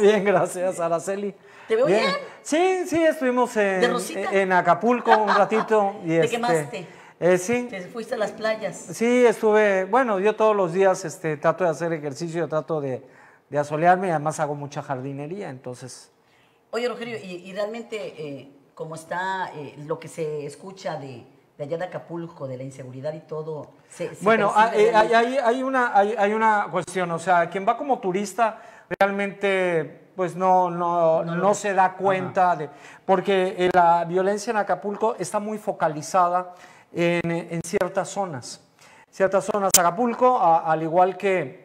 Bien, gracias, Araceli. ¿Te veo bien? Sí, sí, estuvimos ¿De Rosita? en Acapulco un ratito. Y ¿Te quemaste? Sí. ¿Te fuiste a las playas? Sí, estuve, bueno, yo todos los días trato de hacer ejercicio, trato de asolearme y además hago mucha jardinería, entonces... Oye, Rogelio, y realmente, ¿cómo está lo que se escucha de allá de Acapulco, de la inseguridad y todo? Bueno, hay una cuestión, o sea, quien va como turista realmente pues no se da cuenta de, porque la violencia en Acapulco está muy focalizada en ciertas zonas. Acapulco, al igual que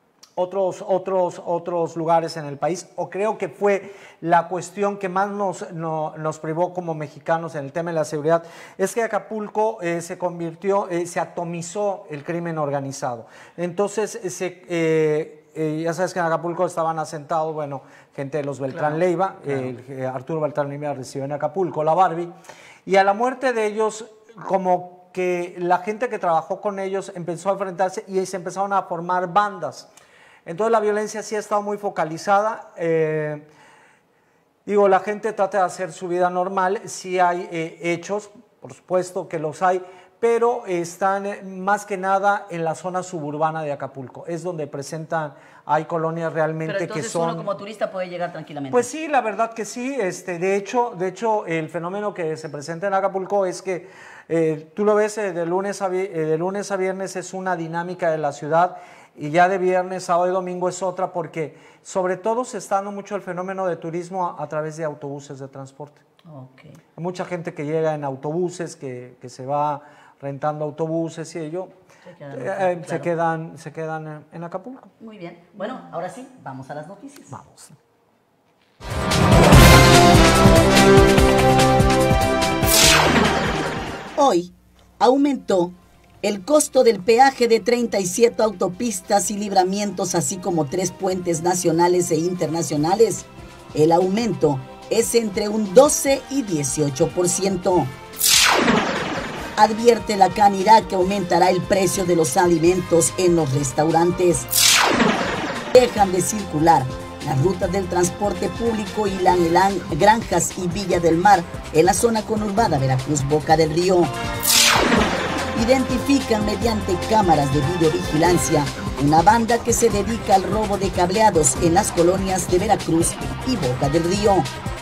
otros lugares en el país, o creo que fue la cuestión que más nos privó como mexicanos en el tema de la seguridad, es que Acapulco se atomizó el crimen organizado. Entonces, ya sabes que en Acapulco estaban asentados, bueno, gente de los Beltrán Leiva, Arturo Beltrán Leiva recibió en Acapulco la Barbie, y a la muerte de ellos, como que la gente que trabajó con ellos empezó a enfrentarse y se empezaron a formar bandas. Entonces la violencia sí ha estado muy focalizada. La gente trata de hacer su vida normal, sí hay hechos, por supuesto que los hay, pero están más que nada en la zona suburbana de Acapulco. Es donde hay colonias realmente pero entonces que son... uno como turista puede llegar tranquilamente. Pues sí, la verdad que sí. De hecho, el fenómeno que se presenta en Acapulco es que tú lo ves de lunes a viernes es una dinámica de la ciudad, y ya de viernes, sábado y domingo es otra, porque sobre todo se está dando mucho el fenómeno de turismo a través de autobuses de transporte. Okay. Hay mucha gente que llega en autobuses, que se va rentando autobuses y ello se quedan en Acapulco. Muy bien. Bueno, ahora sí, vamos a las noticias. Vamos. Hoy aumentó el costo del peaje de 37 autopistas y libramientos, así como 3 puentes nacionales e internacionales. El aumento es entre un 12 y 18%. Advierte la Canirac que aumentará el precio de los alimentos en los restaurantes. Dejan de circular las rutas del transporte público Ilán, Granjas y Villa del Mar en la zona conurbada Veracruz-Boca del Río. Identifican mediante cámaras de videovigilancia una banda que se dedica al robo de cableados en las colonias de Veracruz y Boca del Río.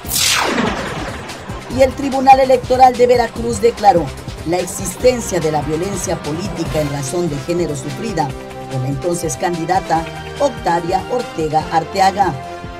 Y el Tribunal Electoral de Veracruz declaró la existencia de la violencia política en razón de género sufrida por la entonces candidata Octavia Ortega Arteaga.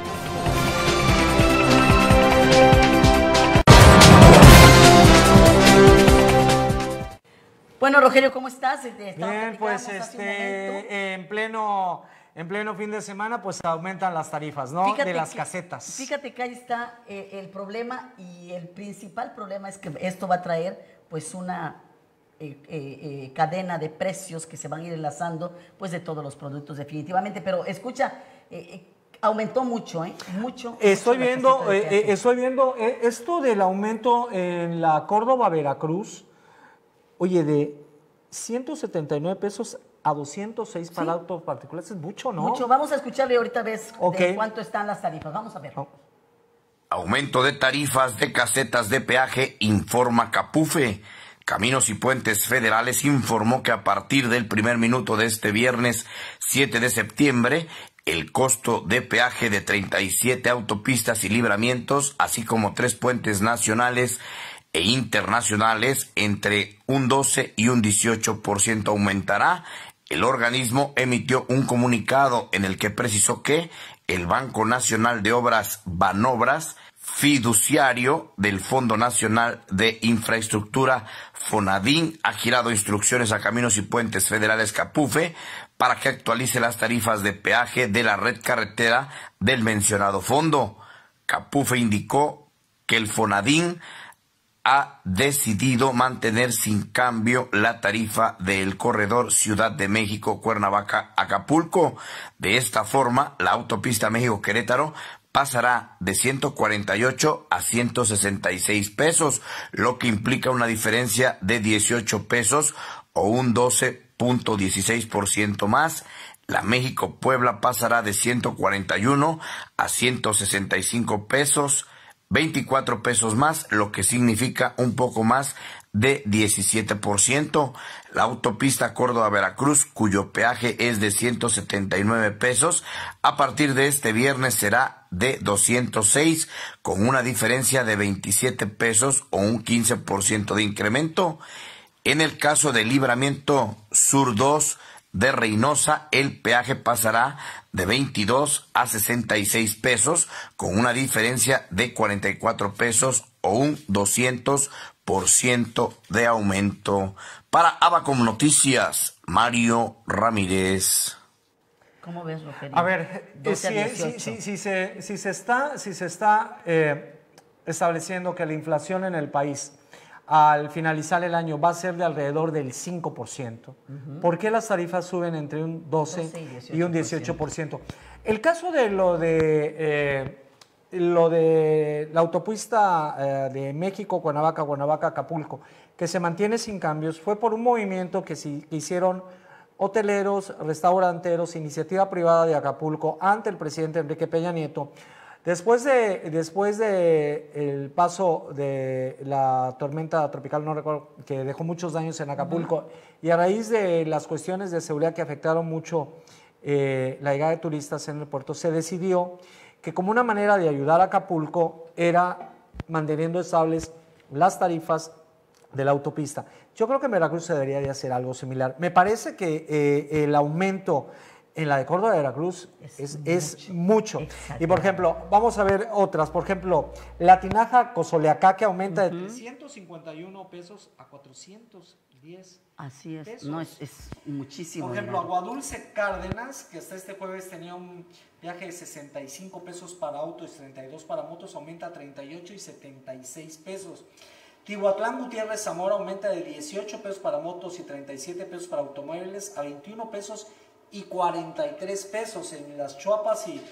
Bueno, Rogelio, ¿cómo estás? Bien, pues en pleno fin de semana pues aumentan las tarifas, ¿no? De las casetas. Fíjate que ahí está el problema, y el principal problema es que esto va a traer pues una cadena de precios que se van a ir enlazando pues de todos los productos definitivamente. Pero escucha, aumentó mucho, mucho. Estoy viendo esto del aumento en la Córdoba-Veracruz. Oye, de 179 pesos a 206 para autos particulares es mucho, ¿no? Mucho. Vamos a escucharle ahorita de cuánto están las tarifas. Vamos a ver. Aumento de tarifas de casetas de peaje, informa Capufe. Caminos y Puentes Federales informó que a partir del primer minuto de este viernes 7 de septiembre, el costo de peaje de 37 autopistas y libramientos, así como 3 puentes nacionales e internacionales, entre un 12 y un 18% aumentará. El organismo emitió un comunicado en el que precisó que el Banco Nacional de Obras, Banobras, fiduciario del Fondo Nacional de Infraestructura, FONADIN, ha girado instrucciones a Caminos y Puentes Federales Capufe para que actualice las tarifas de peaje de la red carretera del mencionado fondo. Capufe indicó que el FONADIN ha decidido mantener sin cambio la tarifa del corredor Ciudad de México-Cuernavaca-Acapulco. De esta forma, la autopista México-Querétaro pasará de 148 a 166 pesos, lo que implica una diferencia de 18 pesos o un 12.16% más. La México-Puebla pasará de 141 a 165 pesos, 24 pesos más, lo que significa un poco más de 17%. La autopista Córdoba-Veracruz, cuyo peaje es de 179 pesos, a partir de este viernes será de 206, con una diferencia de 27 pesos o un 15% de incremento. En el caso del Libramiento Sur 2 de Reynosa, el peaje pasará de 22 a 66 pesos, con una diferencia de 44 pesos o un 200% de aumento. Para Abacom Noticias, Mario Ramírez. ¿Cómo ves, Rogelio? A ver, si se está estableciendo que la inflación en el país al finalizar el año va a ser de alrededor del 5%, ¿por qué las tarifas suben entre un 12 y un 18%? El caso de lo de la autopista de México, Cuernavaca, Acapulco, que se mantiene sin cambios, fue por un movimiento que hicieron hoteleros, restauranteros, iniciativa privada de Acapulco ante el presidente Enrique Peña Nieto. Después de el paso de la tormenta tropical, no recuerdo, que dejó muchos daños en Acapulco, y a raíz de las cuestiones de seguridad que afectaron mucho la llegada de turistas en el puerto, se decidió que como una manera de ayudar a Acapulco era manteniendo estables las tarifas de la autopista. Yo creo que en Veracruz se debería de hacer algo similar. Me parece que el aumento en la de Córdoba de Veracruz es mucho. Y por ejemplo, vamos a ver otras. Por ejemplo, la tinaja Cozoleacá, que aumenta de 351 pesos a 410. Así es, pesos. no, es muchísimo. Por ejemplo, Aguadulce Cárdenas, que hasta este jueves tenía un viaje de 65 pesos para autos y 32 para motos, aumenta a 38 y 76 pesos. Tihuatlán Gutiérrez Zamora aumenta de 18 pesos para motos y 37 pesos para automóviles a 21 pesos y 43 pesos. En Las Chuapas y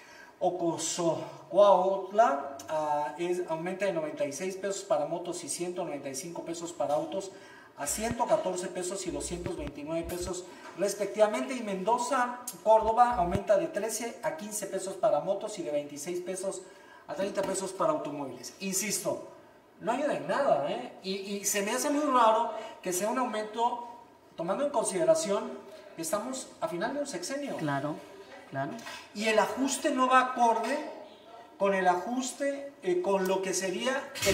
Ocosocuautla aumenta de 96 pesos para motos y 195 pesos para autos a 114 pesos y 229 pesos respectivamente. Y Mendoza, Córdoba aumenta de 13 a 15 pesos para motos y de 26 pesos a 30 pesos para automóviles. Insisto, no ayuda en nada, y se me hace muy raro que sea un aumento tomando en consideración que estamos a final de un sexenio. Claro, claro. Y el ajuste no va acorde con el ajuste, con lo que sería el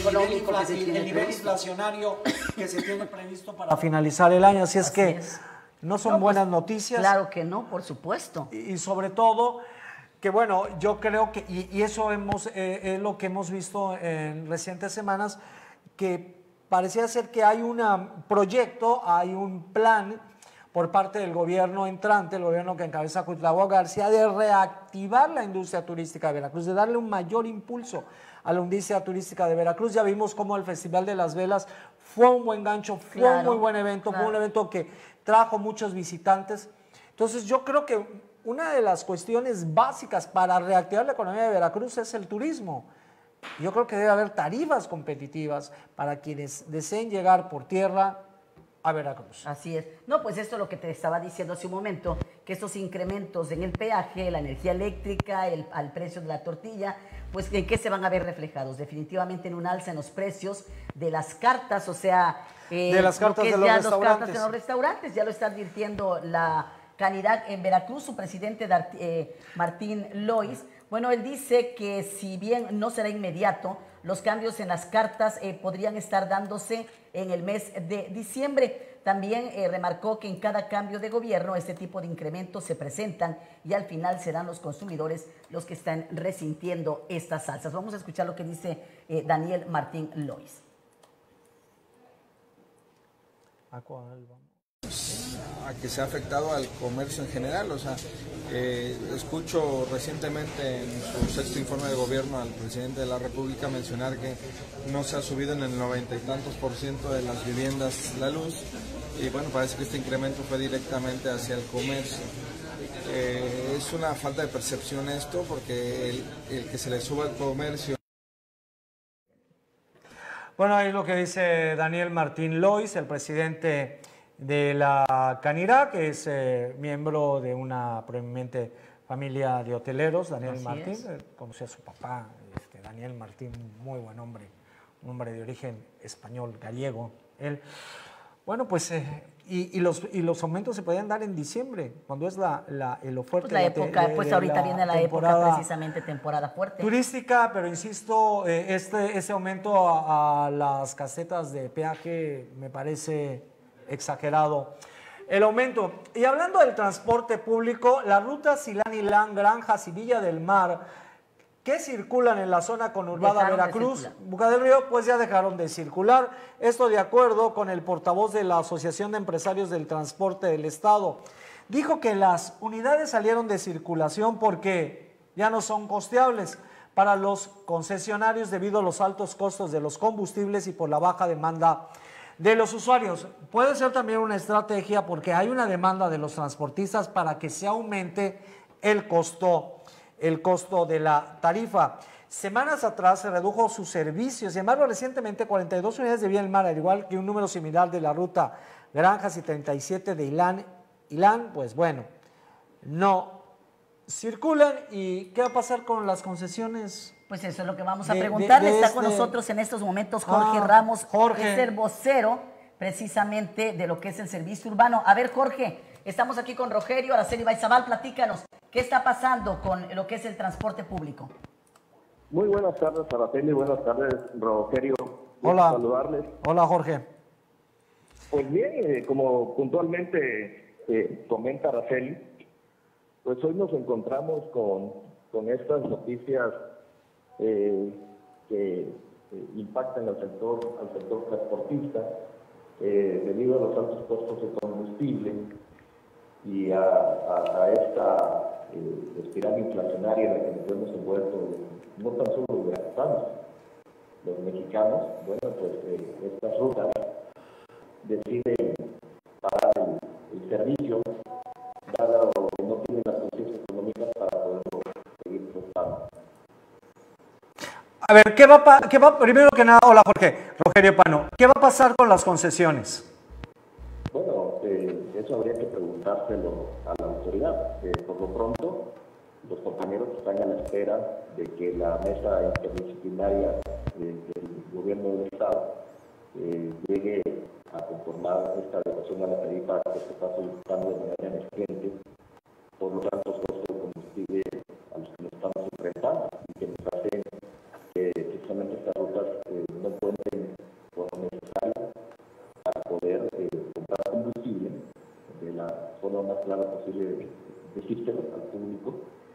nivel inflacionario que se tiene previsto para finalizar el año. Así es que no son buenas noticias. Claro que no, por supuesto. Y sobre todo que bueno, yo creo que, y eso es lo que hemos visto en recientes semanas, que parecía ser que hay un proyecto, hay un plan por parte del gobierno entrante, el gobierno que encabeza Cuitlahua García, de reactivar la industria turística de Veracruz, de darle un mayor impulso a la industria turística de Veracruz. Ya vimos cómo el Festival de las Velas fue un buen gancho, fue un muy buen evento, fue un evento que trajo muchos visitantes. Entonces yo creo que una de las cuestiones básicas para reactivar la economía de Veracruz es el turismo. Yo creo que debe haber tarifas competitivas para quienes deseen llegar por tierra a Veracruz. Así es. No, pues esto es lo que te estaba diciendo hace un momento, que estos incrementos en el peaje, la energía eléctrica, al precio de la tortilla, pues ¿en qué se van a ver reflejados? Definitivamente en un alza en los precios de las cartas, o sea, de las cartas de los restaurantes. Las cartas en los restaurantes, ya lo está advirtiendo la Canidad en Veracruz, su presidente Martín Lois. Bueno, él dice que si bien no será inmediato, los cambios en las cartas podrían estar dándose en el mes de diciembre. También remarcó que en cada cambio de gobierno este tipo de incrementos se presentan y al final serán los consumidores los que están resintiendo estas alzas. Vamos a escuchar lo que dice Daniel Martín Lois. ¿A cuál vamos? A que se ha afectado al comercio en general, o sea, escucho recientemente en su sexto informe de gobierno al presidente de la República mencionar que no se ha subido en el 90 y tantos % de las viviendas la luz, y bueno, parece que este incremento fue directamente hacia el comercio. Es una falta de percepción esto, porque el que se le suba al comercio. Bueno, ahí lo que dice Daniel Martín Lois, el presidente de la Canirac, que es miembro de una prominente familia de hoteleros, Daniel Así Martín. es. Conocí a su papá, Daniel Martín, muy buen hombre, un hombre de origen español, gallego. Él, bueno, pues, y los aumentos se podían dar en diciembre, cuando es el oferta. Pues la época, pues ahorita viene la época precisamente temporada fuerte. Turística, pero insisto, ese aumento a las casetas de peaje me parece exagerado. El aumento. Y hablando del transporte público, las rutas Silán-Ilán, Granjas y Villa del Mar, que circulan en la zona conurbada Dejaron de Veracruz, circular. Boca del Río, pues ya dejaron de circular. Esto de acuerdo con el portavoz de la Asociación de Empresarios del Transporte del Estado. Dijo que las unidades salieron de circulación porque ya no son costeables para los concesionarios debido a los altos costos de los combustibles y por la baja demanda de los usuarios. Puede ser también una estrategia porque hay una demanda de los transportistas para que se aumente el costo de la tarifa. Semanas atrás se redujo sus servicios, sin embargo recientemente 42 unidades de Vía del Mar, al igual que un número similar de la ruta Granjas y 37 de Ilán, pues bueno, no circulan. ¿Y qué va a pasar con las concesiones? Pues eso es lo que vamos a preguntarle. Está con nosotros en estos momentos Jorge Ramos, Jorge. es el vocero precisamente de lo que es el servicio urbano. A ver, Jorge, estamos aquí con Rogelio Araceli Baizabal, platícanos, ¿qué está pasando con lo que es el transporte público? Muy buenas tardes, Araceli, buenas tardes, Rogelio. Hola. Saludarles. Hola, Jorge. Pues bien, como puntualmente comenta Araceli, pues hoy nos encontramos con estas noticias que impactan al sector transportista debido a los altos costos de combustible y a esta espiral inflacionaria en la que nos hemos envuelto, no tan solo los veracruzanos, los mexicanos. Bueno, pues estas rutas deciden parar el servicio, dado que no tienen las condiciones económicas para poderlo seguir prestando. A ver, primero que nada, hola Jorge, Rogelio Pano, ¿qué va a pasar con las concesiones? Bueno, eso habría que preguntárselo a la autoridad. Por lo pronto, los compañeros están a la espera de que la mesa interdisciplinaria del gobierno del Estado llegue a conformar esta adecuación a la tarifa que se está solicitando de manera emergente por los altos costos de combustible a los que nos estamos enfrentando y que nos hacen que precisamente estas rutas no cuenten con lo necesario para poder comprar combustible de la forma más clara posible decírselo al público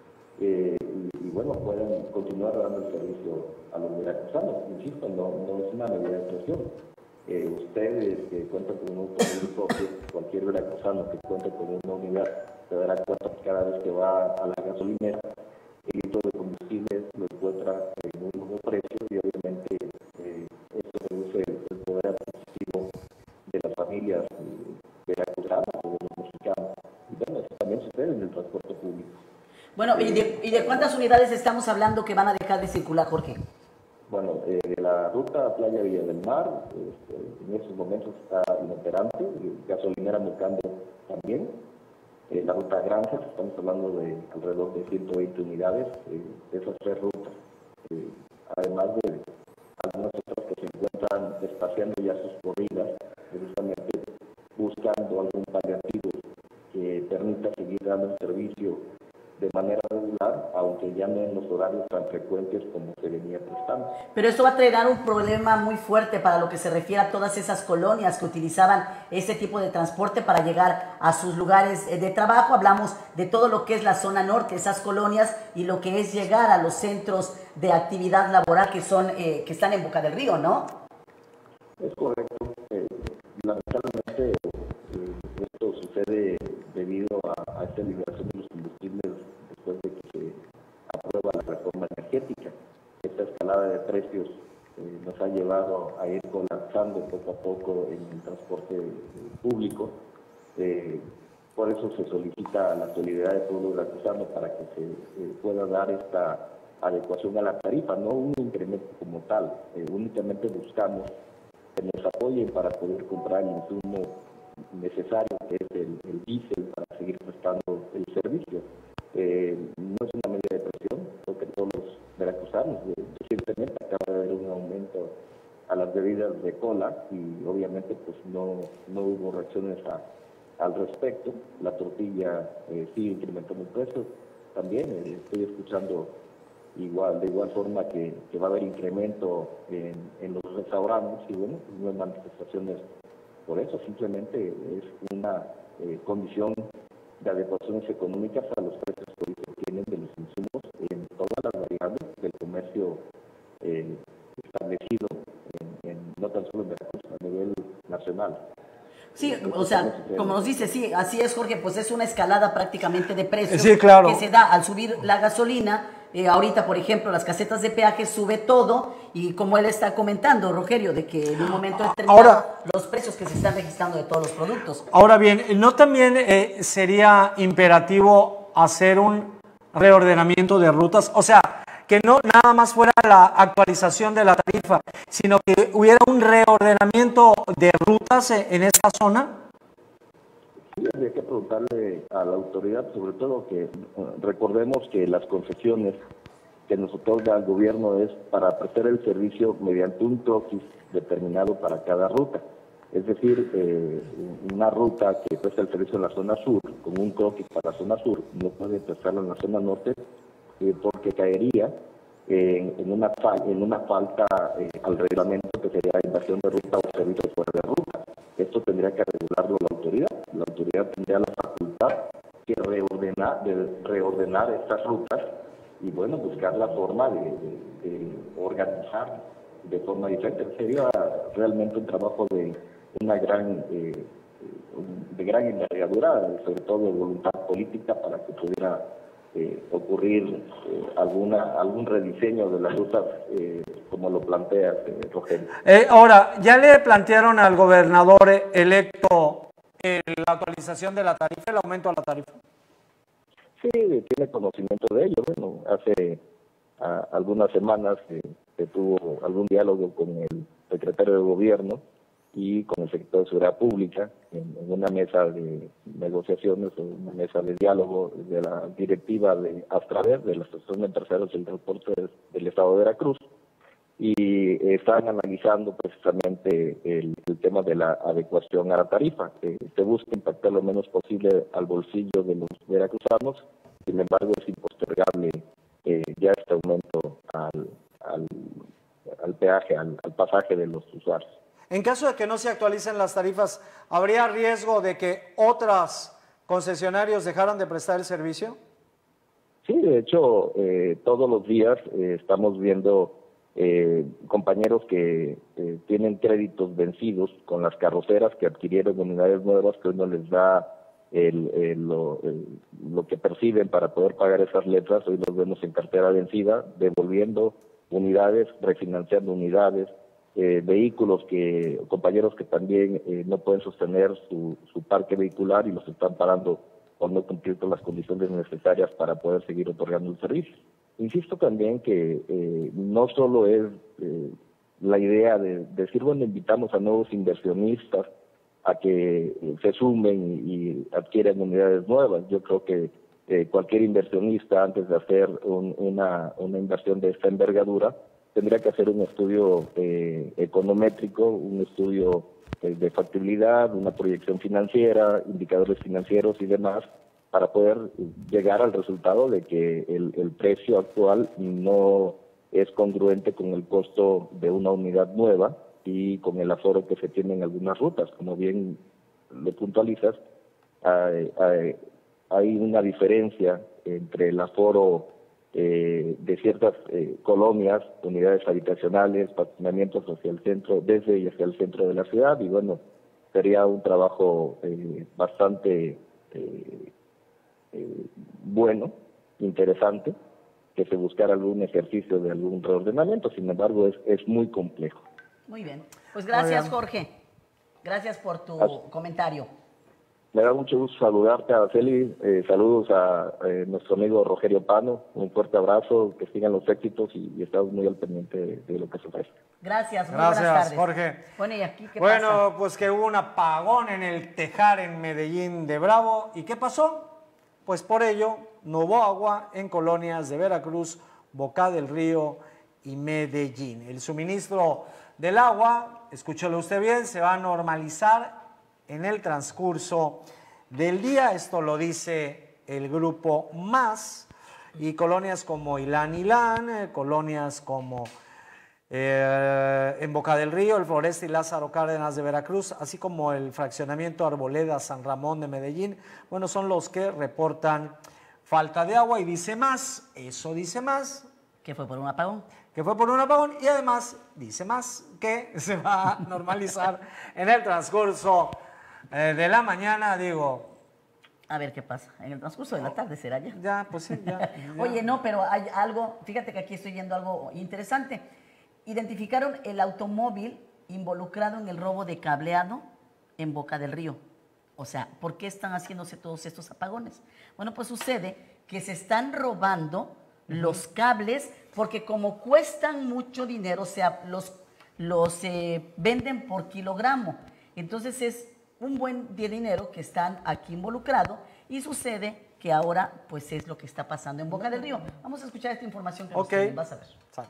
y bueno, puedan continuar dando el servicio a los veracruzanos. Insisto, no es una medida de presión. Ustedes que cuentan con un automóvil propio, cualquier veracruzano que cuente con una unidad se dará cuenta que cada vez que va a la gasolinera el litro de combustible lo encuentra en un mismo precio y obviamente esto reduce el poder adquisitivo de las familias veracruzanas o de los mexicanos. Y bueno, eso también sucede en el transporte público. Bueno, ¿y de cuántas unidades estamos hablando que van a dejar de circular, Jorge? Bueno, de la ruta Playa Villa del Mar, en estos momentos está inoperante, gasolinera Mocambo también. La ruta Granjas, estamos hablando de alrededor de 120 unidades de esas tres rutas. Además de algunas otras que se encuentran espaciando ya sus corridas, precisamente buscando algún paliativo que permita seguir dando el servicio de manera regular, aunque ya no en los horarios tan frecuentes como se venía prestando. Pero esto va a traer un problema muy fuerte para lo que se refiere a todas esas colonias que utilizaban ese tipo de transporte para llegar a sus lugares de trabajo. Hablamos de todo lo que es la zona norte, esas colonias, y lo que es llegar a los centros de actividad laboral que están en Boca del Río, ¿no? Es correcto. Lamentablemente esto sucede debido a esta liberación de los combustibles después de que se aprueba la reforma energética. Esta escalada de precios nos ha llevado a ir colapsando poco a poco en el transporte público. Por eso se solicita la solidaridad de todos los veracruzanos para que se pueda dar esta adecuación a la tarifa, no un incremento como tal. Únicamente buscamos que nos apoyen para poder comprar el insumo necesario, que es el diésel, para seguir prestando el servicio. No es una medida de presión, creo que todos los veracruzanos, recientemente acaba de haber un aumento a las bebidas de cola y obviamente pues no hubo reacciones al respecto. La tortilla sigue incrementando el precio también, estoy escuchando de igual forma que va a haber incremento en los restaurantes y bueno, pues no hay manifestaciones por eso, simplemente es una condición de adecuaciones económicas a los precios que hoy se tienen de los insumos en todas las variables del comercio establecido, no tan solo en Veracruz, a nivel nacional. Sí, o sea, como nos dice, sí, así es, Jorge, pues es una escalada prácticamente de precios sí, claro, que se da al subir la gasolina. Ahorita, por ejemplo, las casetas de peaje sube todo y como él está comentando, Rogelio, de que en un momento determinado los precios que se están registrando de todos los productos. Ahora bien, ¿no también sería imperativo hacer un reordenamiento de rutas? O sea, que no nada más fuera la actualización de la tarifa, sino que hubiera un reordenamiento de rutas en esta zona. Sí, habría que preguntarle a la autoridad, sobre todo que recordemos que las concesiones que nos otorga el gobierno es para prestar el servicio mediante un croquis determinado para cada ruta. Es decir, una ruta que presta el servicio en la zona sur, con un croquis para la zona sur, no puede prestarlo en la zona norte, porque caería en una falta al reglamento que sería invasión de ruta o servicio fuera de ruta. Esto tendría que regularlo la autoridad. La autoridad tendría la facultad de reordenar estas rutas y bueno, buscar la forma de organizar de forma diferente. Sería realmente un trabajo de gran envergadura, sobre todo de voluntad política, para que pudiera ocurrir algún rediseño de las rutas como lo plantea Rogelio. Ahora, ¿ya le plantearon al gobernador electo la actualización de la tarifa, el aumento a la tarifa? Sí, tiene conocimiento de ello. Bueno, hace algunas semanas se tuvo algún diálogo con el secretario de Gobierno y con el secretario de Seguridad Pública en una mesa de negociaciones, o una mesa de diálogo de la directiva de Astraver, de la Asociación de Empresarios del Transporte del Estado de Veracruz, y están analizando precisamente el tema de la adecuación a la tarifa. Se busca impactar lo menos posible al bolsillo de los veracruzanos, sin embargo es impostergable ya este aumento al peaje, al pasaje de los usuarios. En caso de que no se actualicen las tarifas, ¿habría riesgo de que otros concesionarios dejaran de prestar el servicio? Sí, de hecho, todos los días estamos viendo compañeros que tienen créditos vencidos con las carroceras que adquirieron unidades nuevas que hoy no les da lo que perciben para poder pagar esas letras. Hoy los vemos en cartera vencida, devolviendo unidades, refinanciando unidades, vehículos compañeros que también no pueden sostener su parque vehicular y los están parando por no cumplir con las condiciones necesarias para poder seguir otorgando el servicio. Insisto también que no solo es la idea de decir, bueno, invitamos a nuevos inversionistas a que se sumen y adquieran unidades nuevas. Yo creo que cualquier inversionista, antes de hacer una inversión de esta envergadura, tendría que hacer un estudio econométrico, un estudio de factibilidad, una proyección financiera, indicadores financieros y demás, para poder llegar al resultado de que el precio actual no es congruente con el costo de una unidad nueva y con el aforo que se tiene en algunas rutas. Como bien lo puntualizas, hay una diferencia entre el aforo de ciertas colonias, unidades habitacionales, patinamientos hacia el centro, desde y hacia el centro de la ciudad, y bueno, sería un trabajo bastante bueno, interesante, que se buscara algún ejercicio de algún reordenamiento. Sin embargo, es muy complejo. Muy bien, pues gracias, Jorge, gracias por tu comentario. Me da mucho gusto saludarte, Araceli. Saludos a nuestro amigo Rogerio Pano. Un fuerte abrazo, que sigan los éxitos y estamos muy al pendiente de lo que se ofrece. Gracias, muy buenas tardes. Jorge. Bueno, ¿y aquí qué pasa? Bueno, pues que hubo un apagón en el Tejar en Medellín de Bravo. ¿Y qué pasó? Pues por ello no hubo agua en colonias de Veracruz, Boca del Río y Medellín. El suministro del agua, escúchelo usted bien, se va a normalizar en el transcurso del día. Esto lo dice el grupo Más, y colonias como Ilán, colonias como en Boca del Río, el Floresta y Lázaro Cárdenas de Veracruz, así como el fraccionamiento Arboleda San Ramón de Medellín, bueno, son los que reportan falta de agua. Y dice Más, eso dice Más, ¿Que fue por un apagón? que fue por un apagón, y además dice Más que se va a normalizar en el transcurso de la mañana, digo. A ver qué pasa. En el transcurso de la tarde será ya. Ya, pues sí, ya. Oye, no, pero hay algo, fíjate que aquí estoy viendo algo interesante. Identificaron el automóvil involucrado en el robo de cableado en Boca del Río. O sea, ¿por qué están haciéndose todos estos apagones? Bueno, pues sucede que se están robando los cables, porque como cuestan mucho dinero, o sea, los venden por kilogramo. Entonces es un buen dinero que están aquí involucrado, y sucede que ahora pues es lo que está pasando en Boca del Río. Vamos a escuchar esta información que nos tienen, vas a ver. Sale.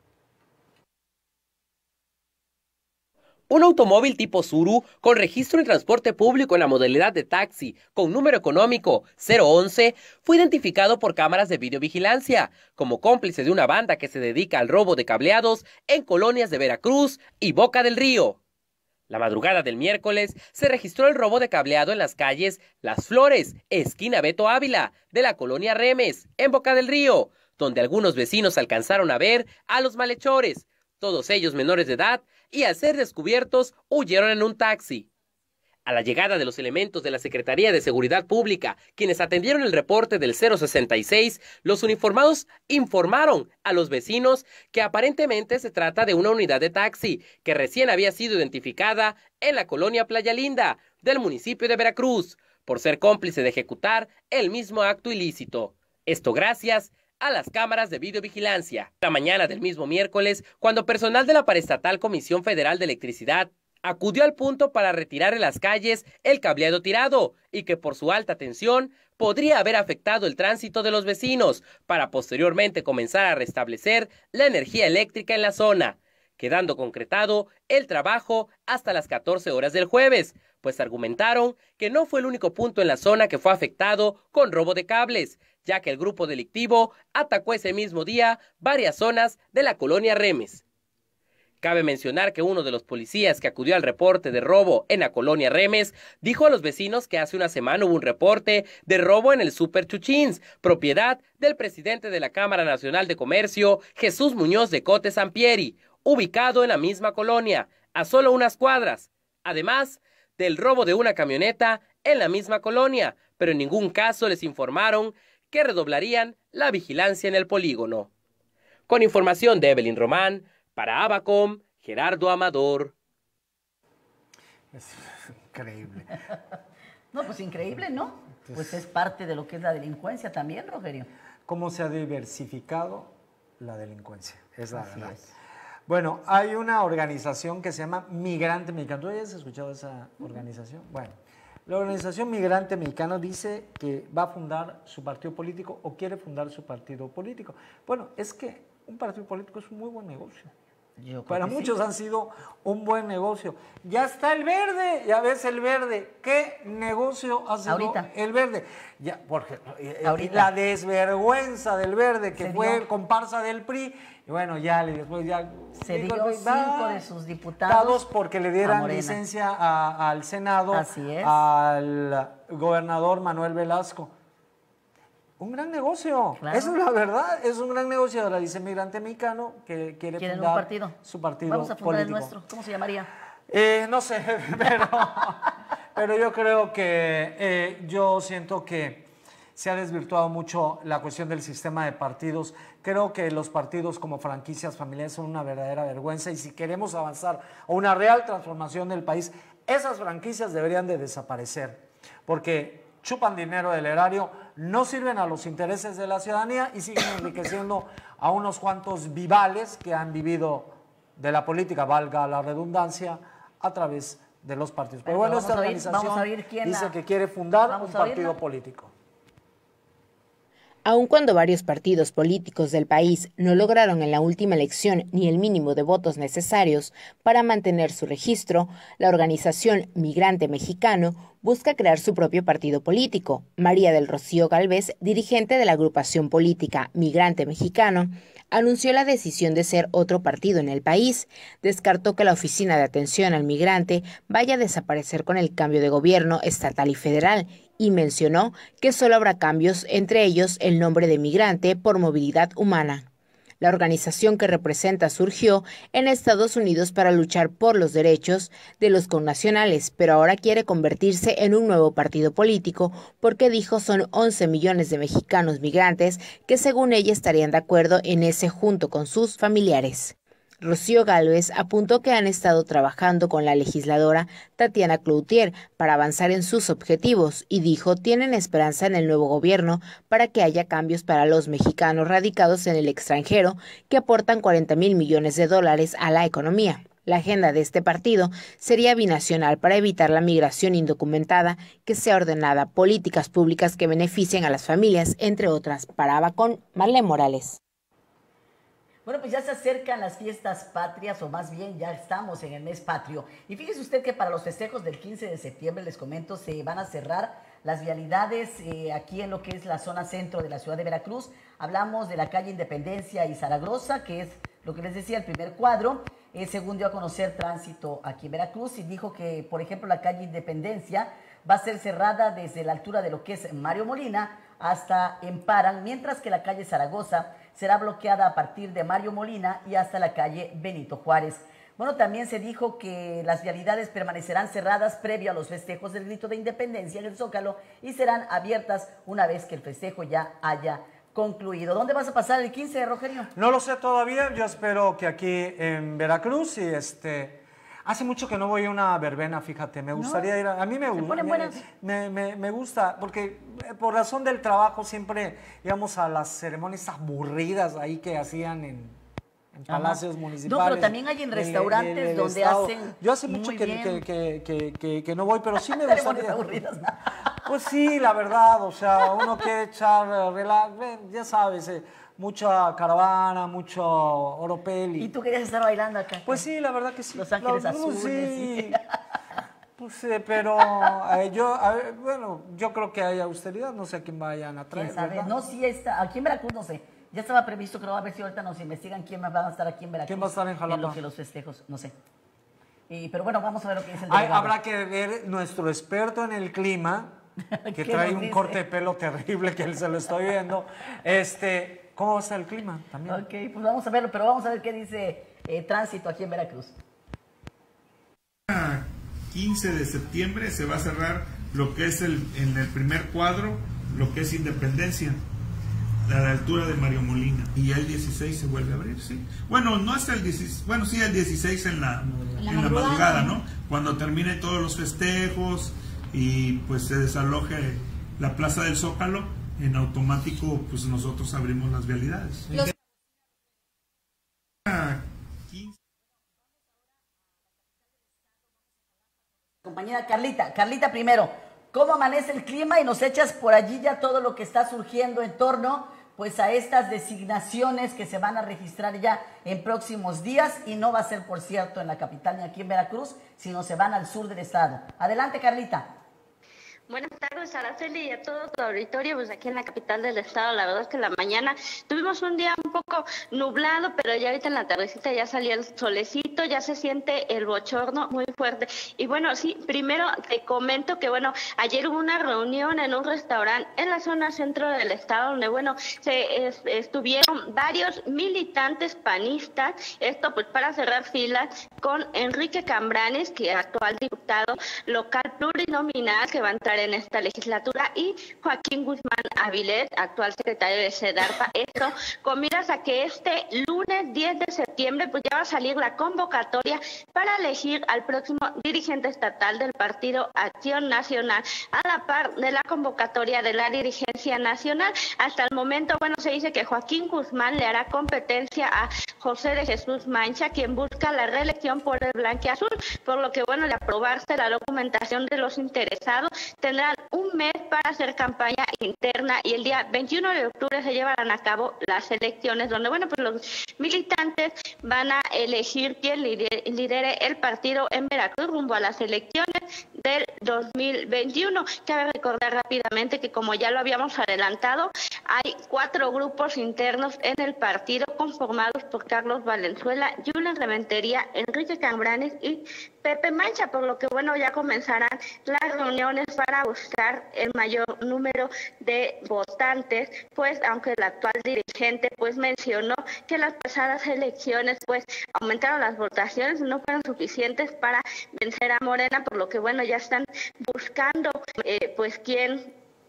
Un automóvil tipo Tsuru con registro en transporte público en la modalidad de taxi con número económico 011 fue identificado por cámaras de videovigilancia como cómplice de una banda que se dedica al robo de cableados en colonias de Veracruz y Boca del Río. La madrugada del miércoles se registró el robo de cableado en las calles Las Flores, esquina Beto Ávila, de la colonia Remes, en Boca del Río, donde algunos vecinos alcanzaron a ver a los malhechores, todos ellos menores de edad, y al ser descubiertos huyeron en un taxi. A la llegada de los elementos de la Secretaría de Seguridad Pública, quienes atendieron el reporte del 066, los uniformados informaron a los vecinos que aparentemente se trata de una unidad de taxi que recién había sido identificada en la colonia Playa Linda del municipio de Veracruz, por ser cómplice de ejecutar el mismo acto ilícito. Esto gracias a las cámaras de videovigilancia. La mañana del mismo miércoles, cuando personal de la paraestatal Comisión Federal de Electricidad acudió al punto para retirar en las calles el cableado tirado y que por su alta tensión podría haber afectado el tránsito de los vecinos para posteriormente comenzar a restablecer la energía eléctrica en la zona, quedando concretado el trabajo hasta las 14 horas del jueves, pues argumentaron que no fue el único punto en la zona que fue afectado con robo de cables, ya que el grupo delictivo atacó ese mismo día varias zonas de la colonia Remes. Cabe mencionar que uno de los policías que acudió al reporte de robo en la colonia Remes dijo a los vecinos que hace una semana hubo un reporte de robo en el Super Chuchins, propiedad del presidente de la Cámara Nacional de Comercio, Jesús Muñoz de Cote Sampieri, ubicado en la misma colonia, a solo unas cuadras, además del robo de una camioneta en la misma colonia, pero en ningún caso les informaron que redoblarían la vigilancia en el polígono. Con información de Evelyn Román, para Abacom, Gerardo Amador. Es increíble. No, pues increíble, ¿no? Pues es parte de lo que es la delincuencia también, Rogerio. ¿Cómo se ha diversificado la delincuencia? Es la Así verdad. es. Bueno, hay una organización que se llama Migrante Mexicano. ¿Tú hayas escuchado esa organización? Bueno, la organización Migrante Mexicano dice que va a fundar su partido político o quiere fundar su partido político. Bueno, es que un partido político es un muy buen negocio. Para muchos han sido un buen negocio. Ya está el verde, ya ves el verde. ¿Qué negocio ha sido Ahorita. el verde? Ya, porque Ahorita. la desvergüenza del verde, que Se fue dio. comparsa del PRI, y bueno, ya después ya Se dijo, dio pues, 5 de sus diputados porque le a dieran Morena. licencia al Senado, Así es. al gobernador Manuel Velasco. Un gran negocio, Claro. esa es la verdad, es un gran negocio. Ahora dice Migrante Mexicano que quiere ¿Quieren fundar un partido? su partido Vamos a fundar político. el nuestro. ¿Cómo se llamaría? No sé, pero yo creo que, yo siento que se ha desvirtuado mucho la cuestión del sistema de partidos. Creo que los partidos como franquicias familiares son una verdadera vergüenza, y si queremos avanzar a una real transformación del país, esas franquicias deberían de desaparecer. porque chupan dinero del erario, no sirven a los intereses de la ciudadanía y siguen enriqueciendo a unos cuantos vivales que han vivido de la política, valga la redundancia, a través de los partidos. Pero bueno, esta organización dice que quiere fundar un partido político. Aun cuando varios partidos políticos del país no lograron en la última elección ni el mínimo de votos necesarios para mantener su registro, la organización Migrante Mexicano busca crear su propio partido político. María del Rocío Gálvez, dirigente de la agrupación política Migrante Mexicano, anunció la decisión de ser otro partido en el país. Descartó que la Oficina de Atención al Migrante vaya a desaparecer con el cambio de gobierno estatal y federal, y mencionó que solo habrá cambios, entre ellos el nombre de Migrante por Movilidad Humana. La organización que representa surgió en Estados Unidos para luchar por los derechos de los connacionales, pero ahora quiere convertirse en un nuevo partido político porque dijo son 11 millones de mexicanos migrantes que según ella estarían de acuerdo en ese junto con sus familiares. Rocío Gálvez apuntó que han estado trabajando con la legisladora Tatiana Cloutier para avanzar en sus objetivos y dijo tienen esperanza en el nuevo gobierno para que haya cambios para los mexicanos radicados en el extranjero que aportan 40,000 millones de dólares a la economía. La agenda de este partido sería binacional para evitar la migración indocumentada, que sea ordenada, políticas públicas que beneficien a las familias, entre otras. Para Abacón, Marlene Morales. Bueno, pues ya se acercan las fiestas patrias, o más bien ya estamos en el mes patrio. Y fíjese usted que para los festejos del 15 de septiembre, les comento, se van a cerrar las vialidades aquí en lo que es la zona centro de la ciudad de Veracruz. Hablamos de la calle Independencia y Zaragoza, que es lo que les decía, el primer cuadro. Según dio a conocer Tránsito aquí en Veracruz, y dijo que, por ejemplo, la calle Independencia va a ser cerrada desde la altura de lo que es Mario Molina hasta Emparan, mientras que la calle Zaragoza será bloqueada a partir de Mario Molina y hasta la calle Benito Juárez. Bueno, también se dijo que las vialidades permanecerán cerradas previo a los festejos del Grito de Independencia en el Zócalo y serán abiertas una vez que el festejo ya haya concluido. ¿Dónde vas a pasar el 15, Rogelio? No lo sé todavía, yo espero que aquí en Veracruz y hace mucho que no voy a una verbena, fíjate, me gustaría ir a mí me gusta, porque por razón del trabajo siempre íbamos a las ceremonias aburridas ahí que hacían en palacios municipales. No, pero también hay en restaurantes donde hacen. Yo hace mucho que no voy, pero sí me gustaría. Aburridas. Pues sí, la verdad, o sea, uno quiere echar relax, ya sabes, mucha caravana, mucho oropel. ¿Y tú querías estar bailando acá? Pues sí, la verdad que sí. Los Ángeles Azules. Sí. Pues pero yo creo que hay austeridad, no sé a quién vayan a traer. ¿Quién sabe? No, sí está, aquí en Veracruz no sé. Ya estaba previsto, creo, a ver si ahorita nos investigan quién más va a estar aquí en Veracruz. ¿Quién va a estar en Jalapa? En lo que los festejos, no sé. Pero bueno, vamos a ver lo que dice el delegado. Habrá que ver nuestro experto en el clima, que trae un corte de pelo terrible que se lo estoy viendo. ¿Cómo va a estar el clima también? Ok, pues vamos a verlo, pero vamos a ver qué dice Tránsito aquí en Veracruz. 15 de septiembre se va a cerrar lo que es en el primer cuadro, lo que es Independencia, a la altura de Mario Molina. Y el 16 se vuelve a abrir, sí. Bueno, no hasta el 16, bueno, sí, el 16 en la madrugada, ¿no? Cuando termine todos los festejos y pues se desaloje la Plaza del Zócalo, en automático pues nosotros abrimos las vialidades. Compañera Carlita primero, ¿cómo amanece el clima? Y nos echas por allí ya todo lo que está surgiendo en torno pues a estas designaciones que se van a registrar ya en próximos días, y no va a ser, por cierto, en la capital ni aquí en Veracruz, sino se van al sur del estado. Adelante, Carlita. Buenas tardes, Araceli, y a todo tu auditorio. Pues aquí en la capital del estado, la verdad es que en la mañana tuvimos un día un poco nublado, pero ya ahorita en la tardecita ya salió el solecito, ya se siente el bochorno muy fuerte. Y bueno, sí, primero te comento que bueno, ayer hubo una reunión en un restaurante en la zona centro del estado, donde bueno, estuvieron varios militantes panistas, esto pues para cerrar filas con Enrique Cambranes, que es actual diputado local plurinominal, que va a entrar en esta legislatura, y Joaquín Guzmán Avilés, actual secretario de SEDARPA, esto con miras gracias a que este lunes 10 de septiembre pues ya va a salir la convocatoria para elegir al próximo dirigente estatal del Partido Acción Nacional, a la par de la convocatoria de la dirigencia nacional. Hasta el momento, bueno, se dice que Joaquín Guzmán le hará competencia a José de Jesús Mancha, quien busca la reelección por el blanquiazul, por lo que, bueno, de aprobarse la documentación de los interesados, tendrán un mes para hacer campaña interna y el día 21 de octubre se llevarán a cabo las elecciones, donde, bueno, pues los militantes van a elegir quién lidere el partido en Veracruz rumbo a las elecciones del 2021. Cabe recordar rápidamente que, como ya lo habíamos adelantado, hay 4 grupos internos en el partido conformados por Carlos Valenzuela, Julen Rementería, Enrique Cambranes y Pepe Mancha, por lo que, bueno, ya comenzarán las reuniones para buscar el mayor número de votantes, pues aunque el actual dirigente pues mencionó que las pasadas elecciones pues aumentaron las votaciones, no fueron suficientes para vencer a Morena, por lo que, bueno, ya están buscando pues quién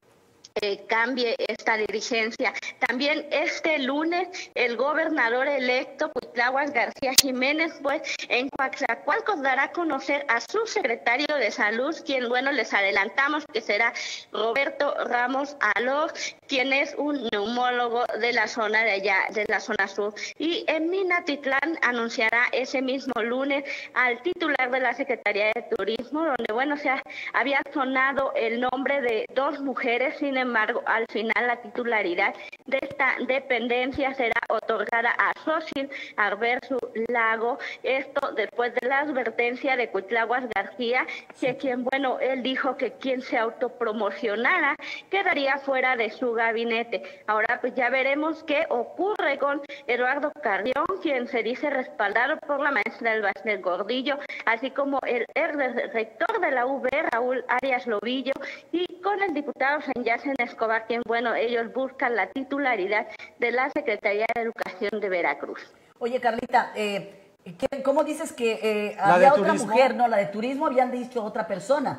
cambie esta dirigencia. También este lunes el gobernador electo Cuitláhuac García Jiménez pues en Coatzacoalcos dará a conocer a su secretario de salud, quien, bueno, les adelantamos que será Roberto Ramos Alor, quien es un neumólogo de la zona de allá, de la zona sur. Y en Minatitlán anunciará ese mismo lunes al titular de la Secretaría de Turismo, donde, bueno, había sonado el nombre de 2 mujeres. Sin embargo, al final la titularidad de esta dependencia será otorgada a Xochitl Arberzu Lago, esto después de la advertencia de Cuitláhuac García, que quien, bueno, él dijo que quien se autopromocionara quedaría fuera de su gabinete. Ahora pues ya veremos qué ocurre con Eduardo Carrión, quien se dice respaldado por la maestra del Vázquez Gordillo, así como el rector de la UB, Raúl Arias Lobillo, y con el diputado Sanyacen Escobar, quien, bueno, ellos buscan la titularidad de la Secretaría de Educación de Veracruz. Oye, Carlita, ¿cómo dices que había otra mujer? No, la de turismo habían dicho otra persona.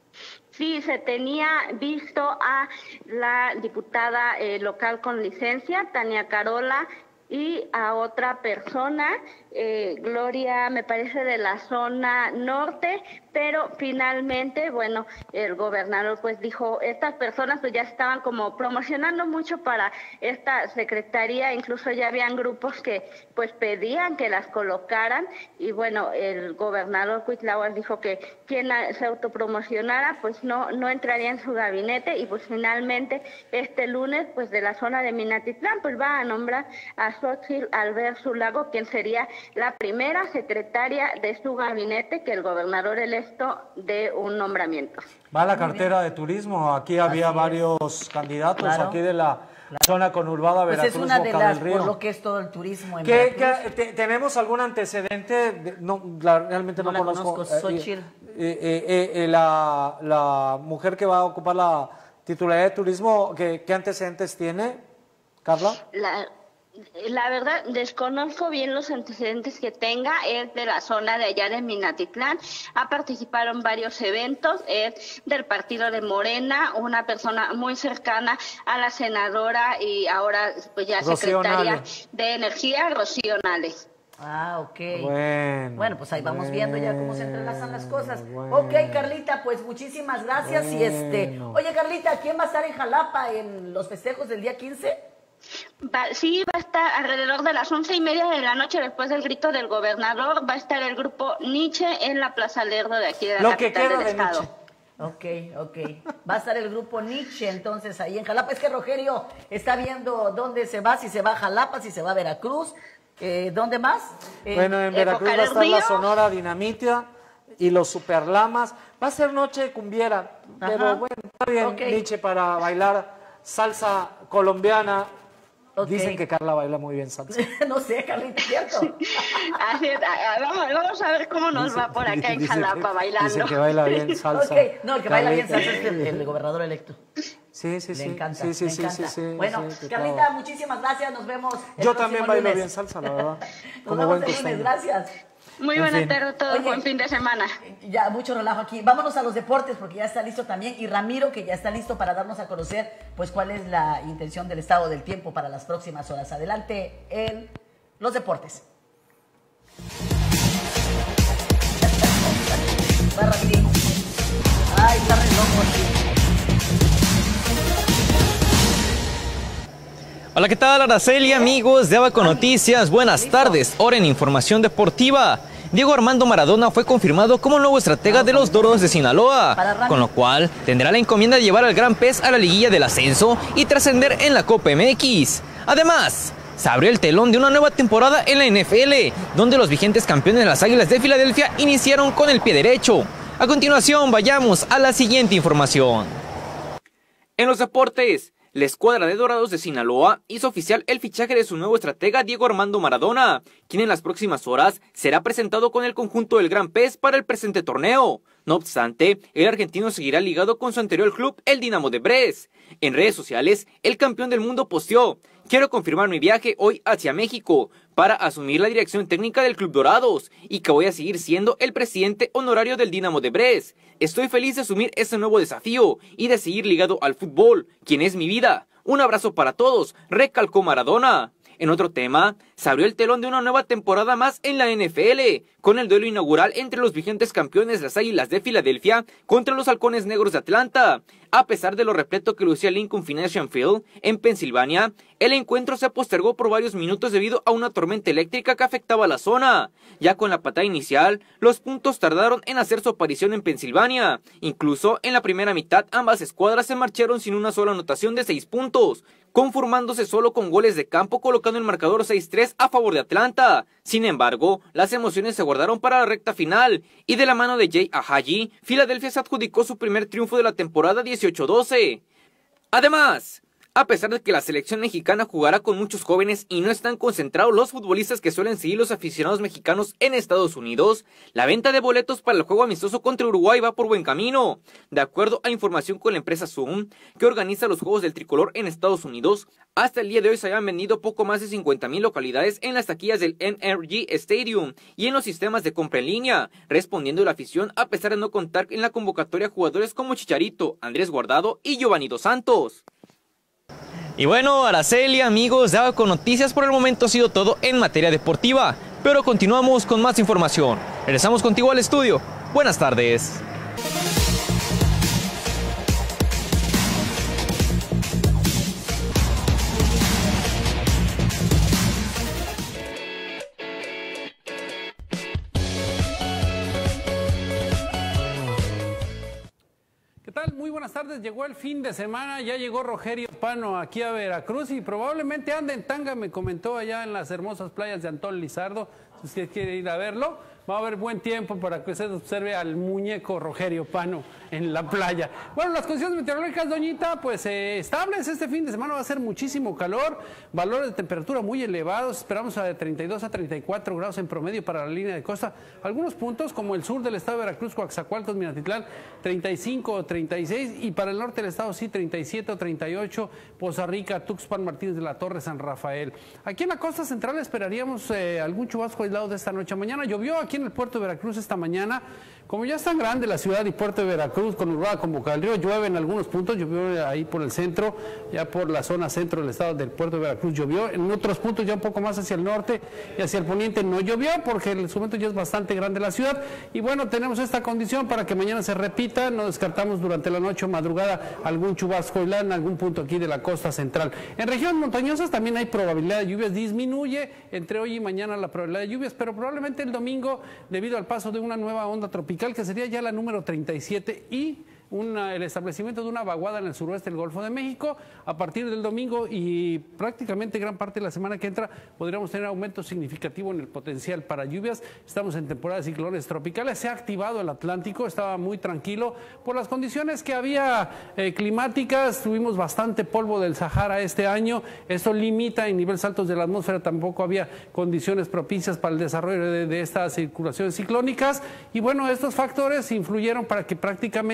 Sí, se tenía visto a la diputada local con licencia, Tania Carola, y a otra persona, Gloria, me parece, de la zona norte, pero finalmente, bueno, el gobernador pues dijo, estas personas pues ya estaban como promocionando mucho para esta secretaría, incluso ya habían grupos que pues pedían que las colocaran, y bueno, el gobernador Cuitláhuac dijo que quien se autopromocionara pues no entraría en su gabinete, y pues finalmente este lunes pues de la zona de Minatitlán pues va a nombrar a Xochitl Arberzu Lago, quien sería la primera secretaria de su gabinete que el gobernador electo dé un nombramiento. Va a la cartera de turismo. Aquí había varios candidatos, claro, aquí de la zona conurbada Veracruz, pues es una de Boca las, del Río. por lo que es todo el turismo en Veracruz. ¿Tenemos algún antecedente? Realmente no conozco. Xochitl. La mujer que va a ocupar la titularidad de turismo, ¿qué antecedentes tiene, Carla? La verdad, desconozco bien los antecedentes que tenga. Es de la zona de allá de Minatitlán. Ha participado en varios eventos. Es del partido de Morena, una persona muy cercana a la senadora y ahora pues ya secretaria de Energía, Rocío Nales. Ah, ok. Bueno, pues ahí vamos viendo ya cómo se entrelazan las cosas. Ok, Carlita, pues muchísimas gracias. Y oye, Carlita, ¿quién va a estar en Jalapa en los festejos del día 15? Sí, va a estar alrededor de las 11:30 de la noche, después del grito del gobernador. Va a estar el grupo Nietzsche en la Plaza Lerdo de aquí de la capital del estado. Ok. Va a estar el grupo Nietzsche entonces ahí en Jalapa. Es que Rogelio está viendo dónde se va, si se va a Jalapa, si se va a Veracruz. ¿Dónde más? Bueno, en Veracruz va a estar la Sonora Dinamita y los Superlamas. Va a ser noche de cumbiera, pero bueno, está bien, Nietzsche, para bailar salsa colombiana. Dicen que Carla baila muy bien salsa. No sé, Carlita, ¿cierto? Vamos a ver cómo nos va por acá en Jalapa bailando. Dicen que baila bien salsa. No, el que baila bien salsa es el gobernador electo. Sí. Le encanta. Sí, bueno, Carlita, muchísimas gracias. Nos vemos. Yo también bailo bien salsa, la verdad. Nos vemos el lunes. Gracias. Muy buena tarde a todos, buen fin de semana. Ya, mucho relajo aquí. Vámonos a los deportes porque ya está listo también. Y Ramiro, que ya está listo para darnos a conocer pues cuál es la intención del estado del tiempo para las próximas horas. Adelante en los deportes. Va, Ramiro. Ay, está re loco aquí. Hola, ¿qué tal, Araceli, amigos de Abaco Noticias? Buenas tardes. Ahora en Información Deportiva. Diego Armando Maradona fue confirmado como nuevo estratega de los Dorados de Sinaloa, con lo cual tendrá la encomienda de llevar al Gran Pez a la liguilla del ascenso y trascender en la Copa MX. Además, se abrió el telón de una nueva temporada en la NFL, donde los vigentes campeones de las Águilas de Filadelfia iniciaron con el pie derecho. A continuación, vayamos a la siguiente información. En los deportes, la escuadra de Dorados de Sinaloa hizo oficial el fichaje de su nuevo estratega Diego Armando Maradona, quien en las próximas horas será presentado con el conjunto del Gran Pez para el presente torneo. No obstante, el argentino seguirá ligado con su anterior club, el Dinamo de Brest. En redes sociales, el campeón del mundo posteó: "Quiero confirmar mi viaje hoy hacia México para asumir la dirección técnica del Club Dorados y que voy a seguir siendo el presidente honorario del Dinamo de Brest. Estoy feliz de asumir este nuevo desafío y de seguir ligado al fútbol, quien es mi vida. Un abrazo para todos", recalcó Maradona. En otro tema, se abrió el telón de una nueva temporada más en la NFL, con el duelo inaugural entre los vigentes campeones, las Águilas de Filadelfia, contra los Halcones Negros de Atlanta. A pesar de lo repleto que lucía Lincoln Financial Field en Pensilvania, el encuentro se postergó por varios minutos debido a una tormenta eléctrica que afectaba la zona. Ya con la patada inicial, los puntos tardaron en hacer su aparición en Pensilvania. Incluso en la primera mitad, ambas escuadras se marcharon sin una sola anotación de 6 puntos, conformándose solo con goles de campo, colocando el marcador 6-3 a favor de Atlanta. Sin embargo, las emociones se guardaron para la recta final, y de la mano de Jay Ajayi, Filadelfia se adjudicó su primer triunfo de la temporada 18-12. Además, a pesar de que la selección mexicana jugará con muchos jóvenes y no están concentrados los futbolistas que suelen seguir los aficionados mexicanos en Estados Unidos, la venta de boletos para el juego amistoso contra Uruguay va por buen camino. De acuerdo a información con la empresa Zoom, que organiza los Juegos del Tricolor en Estados Unidos, hasta el día de hoy se habían vendido poco más de 50,000 localidades en las taquillas del NRG Stadium y en los sistemas de compra en línea, respondiendo la afición a pesar de no contar en la convocatoria jugadores como Chicharito, Andrés Guardado y Giovanni Dos Santos. Y bueno, Araceli, amigos de Abaco Noticias, por el momento ha sido todo en materia deportiva, pero continuamos con más información. Regresamos contigo al estudio. Buenas tardes. ¿Qué tal? Muy buenas tardes. Llegó el fin de semana, ya llegó Rogerio Pano aquí a Veracruz y probablemente anda en tanga, me comentó, allá en las hermosas playas de Antón Lizardo. Si usted quiere ir a verlo, va a haber buen tiempo para que usted observe al muñeco Rogerio Pano en la playa. Bueno, las condiciones meteorológicas, doñita, pues estables. Este fin de semana va a ser muchísimo calor, valores de temperatura muy elevados. Esperamos a de 32 a 34 grados en promedio para la línea de costa. Algunos puntos, como el sur del estado de Veracruz, Coaxacualcos, Minatitlán, 35 o 36. Y para el norte del estado, sí, 37 o 38. Poza Rica, Tuxpan, Martínez de la Torre, San Rafael. Aquí en la costa central esperaríamos algún chubasco aislado de esta noche a mañana. Llovió aquí en el puerto de Veracruz esta mañana. Como ya es tan grande la ciudad y puerto de Veracruz, conurbada con Boca del Río, llueve en algunos puntos, llovió ahí por el centro, ya por la zona centro del estado del puerto de Veracruz llovió, en otros puntos ya un poco más hacia el norte y hacia el poniente no llovió, porque en su momento ya es bastante grande la ciudad, y bueno, tenemos esta condición para que mañana se repita. No descartamos durante la noche o madrugada algún chubasco aislado en algún punto aquí de la costa central. En regiones montañosas también hay probabilidad de lluvias, disminuye entre hoy y mañana la probabilidad de lluvias, pero probablemente el domingo, debido al paso de una nueva onda tropical, que sería ya la número 37, y el establecimiento de una vaguada en el suroeste del Golfo de México. A partir del domingo y prácticamente gran parte de la semana que entra podríamos tener aumento significativo en el potencial para lluvias. Estamos en temporada de ciclones tropicales, se ha activado el Atlántico, estaba muy tranquilo por las condiciones que había climáticas. Tuvimos bastante polvo del Sahara este año, esto limita en niveles altos de la atmósfera, tampoco había condiciones propicias para el desarrollo de estas circulaciones ciclónicas, y bueno, estos factores influyeron para que prácticamente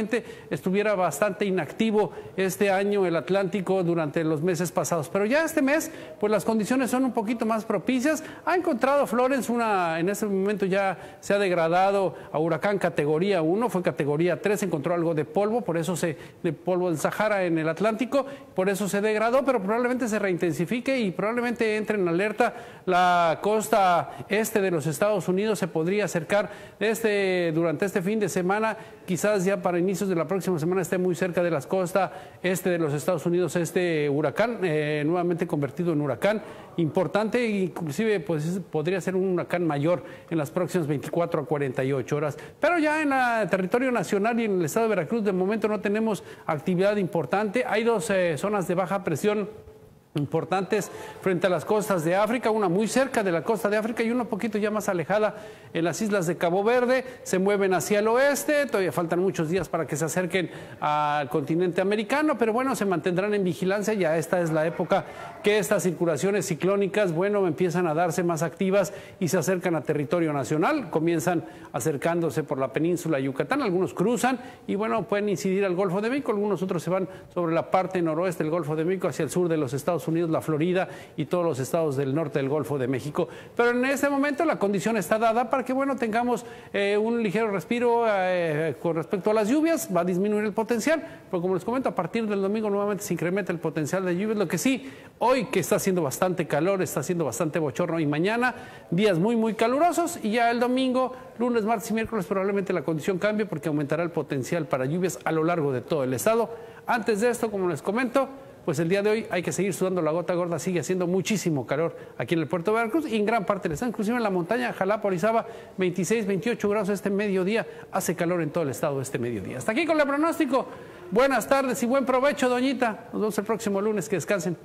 estuviera bastante inactivo este año el Atlántico durante los meses pasados. Pero ya este mes, pues las condiciones son un poquito más propicias. Ha encontrado Florence en este momento ya se ha degradado a huracán categoría 1, fue categoría 3, encontró algo de polvo, por eso de polvo del Sahara en el Atlántico, por eso se degradó, pero probablemente se reintensifique y probablemente entre en alerta la costa este de los Estados Unidos. Se podría acercar durante este fin de semana, quizás ya para inicios de la próxima semana esté muy cerca de las costas este de los Estados Unidos este huracán, nuevamente convertido en huracán importante, inclusive pues podría ser un huracán mayor en las próximas 24 a 48 horas. Pero ya en el territorio nacional y en el estado de Veracruz de momento no tenemos actividad importante. Hay dos zonas de baja presión importantes frente a las costas de África, una muy cerca de la costa de África y una un poquito ya más alejada en las islas de Cabo Verde. Se mueven hacia el oeste, todavía faltan muchos días para que se acerquen al continente americano, pero bueno, se mantendrán en vigilancia. Ya esta es la época que estas circulaciones ciclónicas, bueno, empiezan a darse más activas y se acercan a territorio nacional, comienzan acercándose por la península de Yucatán, algunos cruzan y bueno, pueden incidir al Golfo de México, algunos otros se van sobre la parte noroeste del Golfo de México hacia el sur de los Estados Unidos, la Florida y todos los estados del norte del Golfo de México. Pero en este momento la condición está dada para que, bueno, tengamos un ligero respiro con respecto a las lluvias. Va a disminuir el potencial, pero como les comento, a partir del domingo nuevamente se incrementa el potencial de lluvias. Lo que sí, hoy que está haciendo bastante calor, está haciendo bastante bochorno, y mañana días muy, muy calurosos, y ya el domingo, lunes, martes y miércoles probablemente la condición cambie porque aumentará el potencial para lluvias a lo largo de todo el estado. Antes de esto, como les comento, pues el día de hoy hay que seguir sudando la gota gorda, sigue haciendo muchísimo calor aquí en el puerto de Veracruz y en gran parte del estado, inclusive en la montaña, Jalapa, Orizaba, 26, 28 grados este mediodía, hace calor en todo el estado este mediodía. Hasta aquí con el pronóstico. Buenas tardes y buen provecho, doñita. Nos vemos el próximo lunes, que descansen.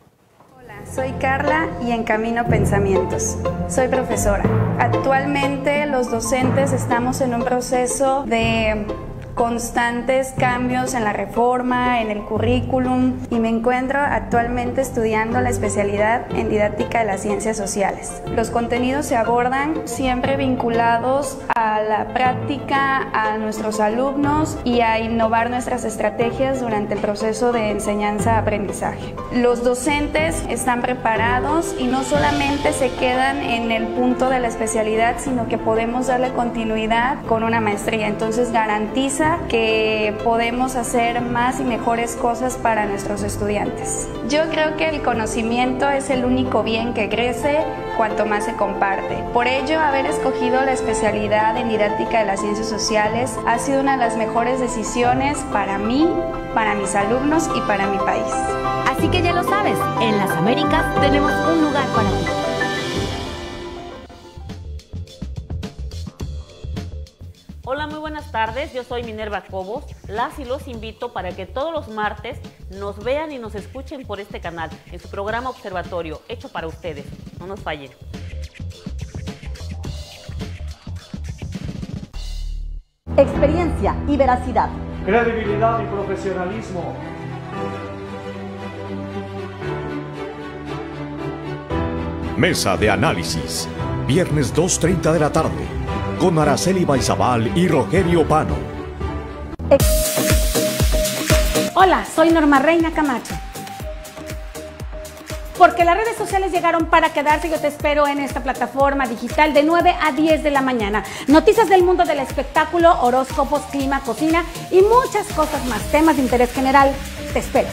Hola, soy Carla y encamino pensamientos. Soy profesora. Actualmente los docentes estamos en un proceso de constantes cambios en la reforma, en el currículum, y me encuentro actualmente estudiando la especialidad en didáctica de las ciencias sociales. Los contenidos se abordan siempre vinculados a la práctica, a nuestros alumnos y a innovar nuestras estrategias durante el proceso de enseñanza-aprendizaje. Los docentes están preparados y no solamente se quedan en el punto de la especialidad, sino que podemos darle continuidad con una maestría. Entonces garantiza que podemos hacer más y mejores cosas para nuestros estudiantes. Yo creo que el conocimiento es el único bien que crece cuanto más se comparte. Por ello, haber escogido la especialidad en didáctica de las ciencias sociales ha sido una de las mejores decisiones para mí, para mis alumnos y para mi país. Así que ya lo sabes, en las Américas tenemos un lugar para ti. Hola, muy buenas tardes, yo soy Minerva Cobos. Las y los invito para que todos los martes nos vean y nos escuchen por este canal, en su programa Observatorio, hecho para ustedes. No nos fallen. Experiencia y veracidad. Credibilidad y profesionalismo. Mesa de análisis, viernes 2:30 de la tarde, con Araceli Baizabal y Rogelio Pano. Hola, soy Norma Reina Camacho. Porque las redes sociales llegaron para quedarse, yo te espero en esta plataforma digital de 9 a 10 de la mañana. Noticias del mundo del espectáculo, horóscopos, clima, cocina y muchas cosas más. Temas de interés general. Te espero.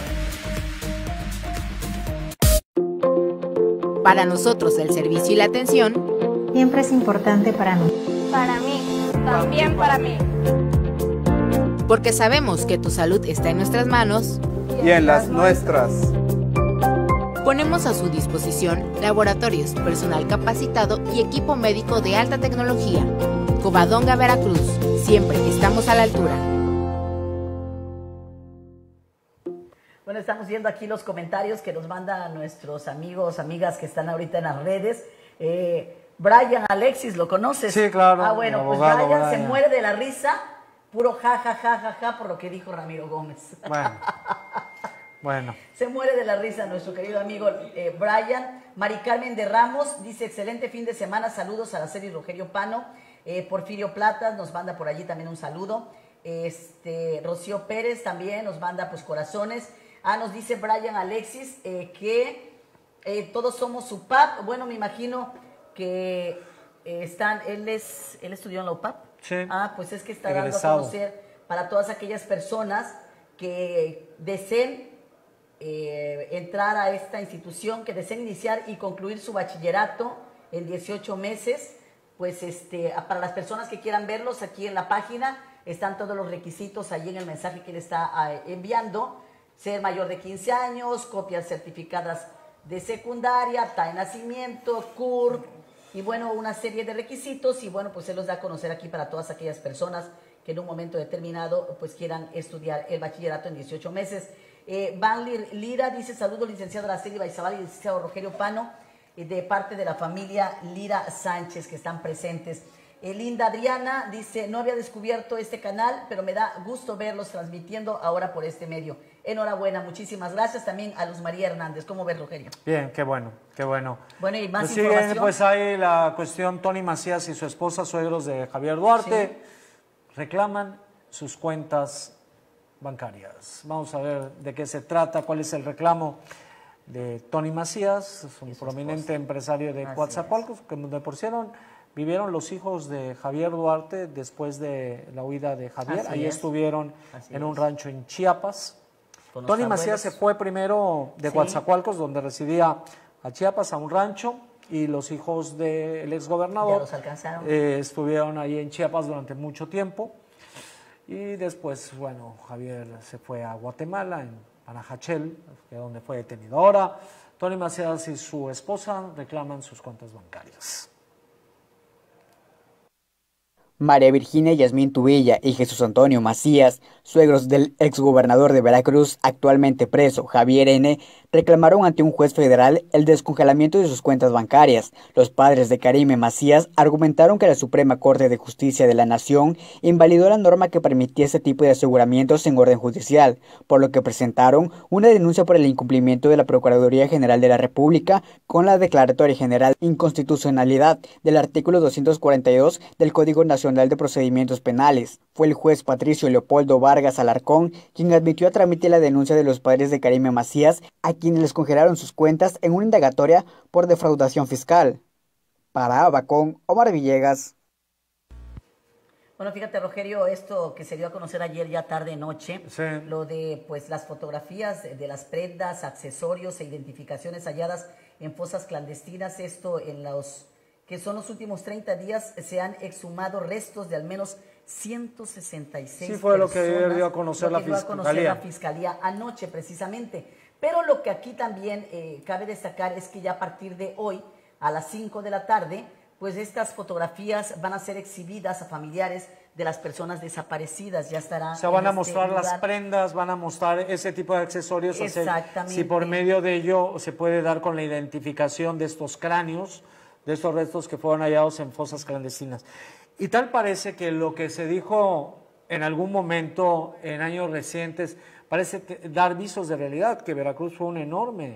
Para nosotros el servicio y la atención siempre es importante para mí. Para mí, también para mí. Porque sabemos que tu salud está en nuestras manos y en las nuestras. Ponemos a su disposición laboratorios, personal capacitado y equipo médico de alta tecnología. Covadonga, Veracruz. Siempre estamos a la altura. Bueno, estamos viendo aquí los comentarios que nos mandan nuestros amigos, amigas que están ahorita en las redes. Brian Alexis, ¿lo conoces? Sí, claro. Ah, bueno, pues Brian se muere de la risa, puro ja, ja, ja, ja, ja, por lo que dijo Ramiro Gómez. Bueno. Se muere de la risa nuestro querido amigo Brian. Mari Carmen de Ramos dice, excelente fin de semana, saludos a la serie Rogelio Pano. Porfirio Platas nos manda por allí también un saludo. Rocío Pérez también nos manda pues corazones. Nos dice Brian Alexis que todos somos su UPAP. Bueno, me imagino que él estudió en la UPAP. Sí. Pues es que está dando a conocer para todas aquellas personas que deseen entrar a esta institución, que deseen iniciar y concluir su bachillerato en 18 meses, pues para las personas que quieran verlos aquí en la página están todos los requisitos allí en el mensaje que le está enviando: ser mayor de 15 años, copias certificadas de secundaria, acta de nacimiento, CURP, y bueno, una serie de requisitos, y bueno, pues se los da a conocer aquí para todas aquellas personas que en un momento determinado pues quieran estudiar el bachillerato en 18 meses. Van Lira dice: saludos licenciado Araceli Baizabal y licenciado Rogelio Pano, de parte de la familia Lira Sánchez que están presentes. Linda Adriana dice: no había descubierto este canal, pero me da gusto verlos transmitiendo ahora por este medio. Enhorabuena, muchísimas gracias. También a Luz María Hernández. ¿Cómo ves, Rogelio? Bien, qué bueno, qué bueno. Bueno, y más sigue, información. Pues hay la cuestión: Tony Macías y su esposa, suegros de Javier Duarte, reclaman sus cuentas bancarias. Vamos a ver de qué se trata, cuál es el reclamo de Tony Macías, es un prominente empresario de Coatzacoalcos, que donde por cierto vivieron los hijos de Javier Duarte después de la huida de Javier. Ahí estuvieron en un rancho en Chiapas. Tony Macías se fue primero de Coatzacoalcos, donde residía, a Chiapas, a un rancho, y los hijos del exgobernador estuvieron ahí en Chiapas durante mucho tiempo. Y después, bueno, Javier se fue a Guatemala, en Panajachel, que es donde fue detenido. Ahora, Tony Macías y su esposa reclaman sus cuentas bancarias. María Virginia Yasmín Tubilla y Jesús Antonio Macías, suegros del exgobernador de Veracruz, actualmente preso, Javier N., reclamaron ante un juez federal el descongelamiento de sus cuentas bancarias. Los padres de Karime Macías argumentaron que la Suprema Corte de Justicia de la Nación invalidó la norma que permitía este tipo de aseguramientos en orden judicial, por lo que presentaron una denuncia por el incumplimiento de la Procuraduría General de la República con la Declaratoria General de Inconstitucionalidad del artículo 242 del Código Nacional de Procedimientos Penales. Fue el juez Patricio Leopoldo Vargas Alarcón quien admitió a trámite la denuncia de los padres de Karime Macías, a quienes les congelaron sus cuentas en una indagatoria por defraudación fiscal. Para Abacón, Omar Villegas. Bueno, fíjate, Rogelio, esto que se dio a conocer ayer ya tarde noche, lo de pues las fotografías de las prendas, accesorios e identificaciones halladas en fosas clandestinas. Esto en los que son los últimos 30 días se han exhumado restos de al menos 166 fue personas. Lo que ayer dio a conocer la Fiscalía anoche precisamente. Pero lo que aquí también cabe destacar es que ya a partir de hoy, a las 5 de la tarde, pues estas fotografías van a ser exhibidas a familiares de las personas desaparecidas. Ya estarán. O sea, van a mostrar las prendas, van a mostrar ese tipo de accesorios. Exactamente. Si por medio de ello se puede dar con la identificación de estos cráneos, de estos restos que fueron hallados en fosas clandestinas. Y tal parece que lo que se dijo en algún momento en años recientes parece dar visos de realidad, que Veracruz fue un enorme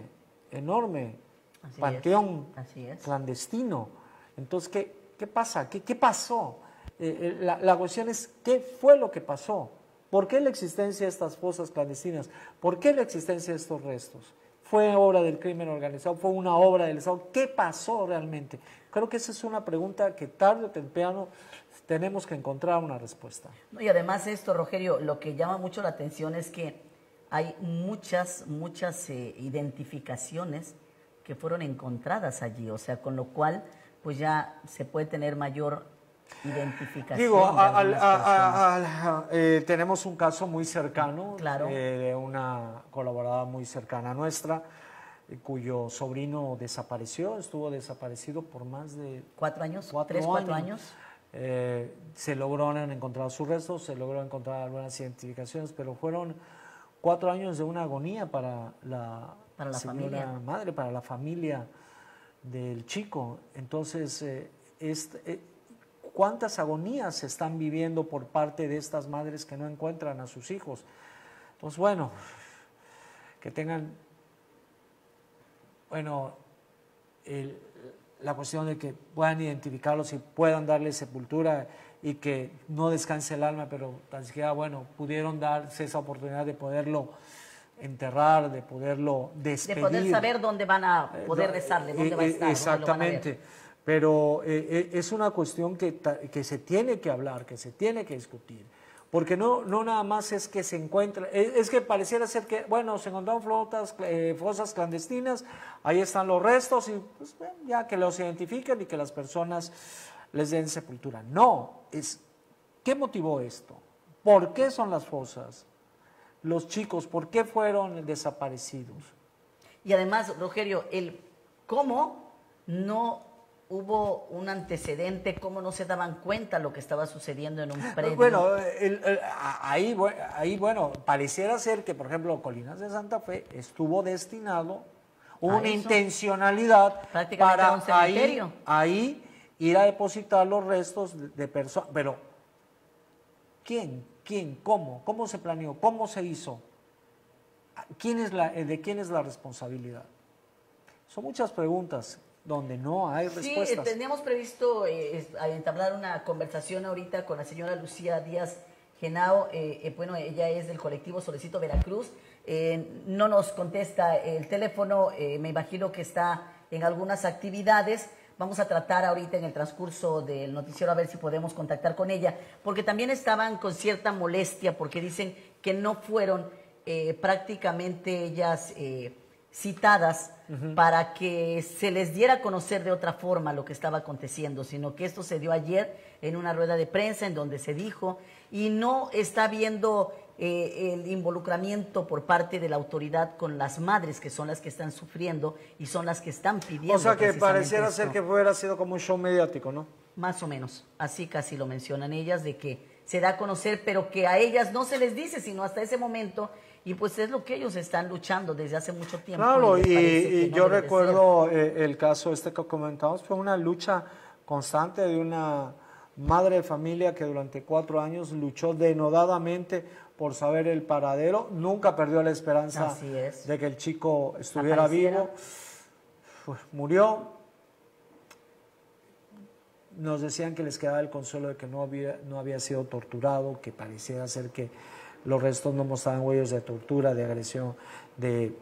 panteón clandestino. Entonces, ¿qué pasa? ¿Qué pasó? La cuestión es, ¿qué fue lo que pasó? ¿Por qué la existencia de estas fosas clandestinas? ¿Por qué la existencia de estos restos? ¿Fue obra del crimen organizado? ¿Fue una obra del Estado? ¿Qué pasó realmente? Creo que esa es una pregunta que tarde o temprano tenemos que encontrar una respuesta. Y además esto, Rogelio, lo que llama mucho la atención es que hay muchas identificaciones que fueron encontradas allí, o sea, con lo cual pues ya se puede tener mayor identificación. Digo, tenemos un caso muy cercano, de una colaboradora muy cercana nuestra, cuyo sobrino desapareció, estuvo desaparecido por más de 4 años, 4 años. Se lograron encontrar sus restos, se logró encontrar algunas identificaciones, pero fueron 4 años de una agonía para la señora madre, para la familia del chico. Entonces, ¿cuántas agonías se están viviendo por parte de estas madres que no encuentran a sus hijos? Pues bueno, que tengan, la cuestión de que puedan identificarlos y puedan darle sepultura y que no descanse el alma, pero tan siquiera, bueno, pudieron darse esa oportunidad de poderlo enterrar, de poderlo despedir. De poder saber dónde van a poder rezarle, dónde va a estar. Exactamente, pero es una cuestión que se tiene que hablar, que se tiene que discutir. Porque no nada más es que se encuentra, es que pareciera ser que, bueno, se encontraron fosas clandestinas, ahí están los restos y pues, ya que los identifiquen y que las personas les den sepultura. No, ¿qué motivó esto? ¿Por qué son las fosas? Los chicos, ¿por qué fueron desaparecidos? Y además, Rogerio, cómo no hubo un antecedente, cómo no se daban cuenta lo que estaba sucediendo en un predio. Bueno, ahí, bueno, pareciera ser que, por ejemplo, Colinas de Santa Fe estuvo destinado una intencionalidad para ahí ir a depositar los restos de personas. Pero, ¿quién? ¿Cómo se planeó? ¿Cómo se hizo? ¿De quién es la responsabilidad? Son muchas preguntas donde no hay respuestas. Sí, teníamos previsto entablar una conversación ahorita con la señora Lucía Díaz Genao. Bueno, ella es del colectivo Solecito Veracruz. No nos contesta el teléfono, me imagino que está en algunas actividades. Vamos a tratar ahorita en el transcurso del noticiero a ver si podemos contactar con ella, porque también estaban con cierta molestia porque dicen que no fueron prácticamente ellas citadas para que se les diera a conocer de otra forma lo que estaba aconteciendo, sino que esto se dio ayer en una rueda de prensa en donde se dijo y no está habiendo el involucramiento por parte de la autoridad con las madres que son las que están sufriendo y son las que están pidiendo. O sea que pareciera ser que hubiera sido como un show mediático, ¿no? Más o menos, así casi lo mencionan ellas, de que se da a conocer, pero que a ellas no se les dice, sino hasta ese momento. Y pues es lo que ellos están luchando desde hace mucho tiempo. Claro, y yo recuerdo el caso que comentamos, fue una lucha constante de una madre de familia que durante 4 años luchó denodadamente por saber el paradero, nunca perdió la esperanza de que el chico estuviera vivo, murió. Nos decían que les quedaba el consuelo de que no había sido torturado, que pareciera ser que los restos no mostraban huellas de tortura, de agresión, de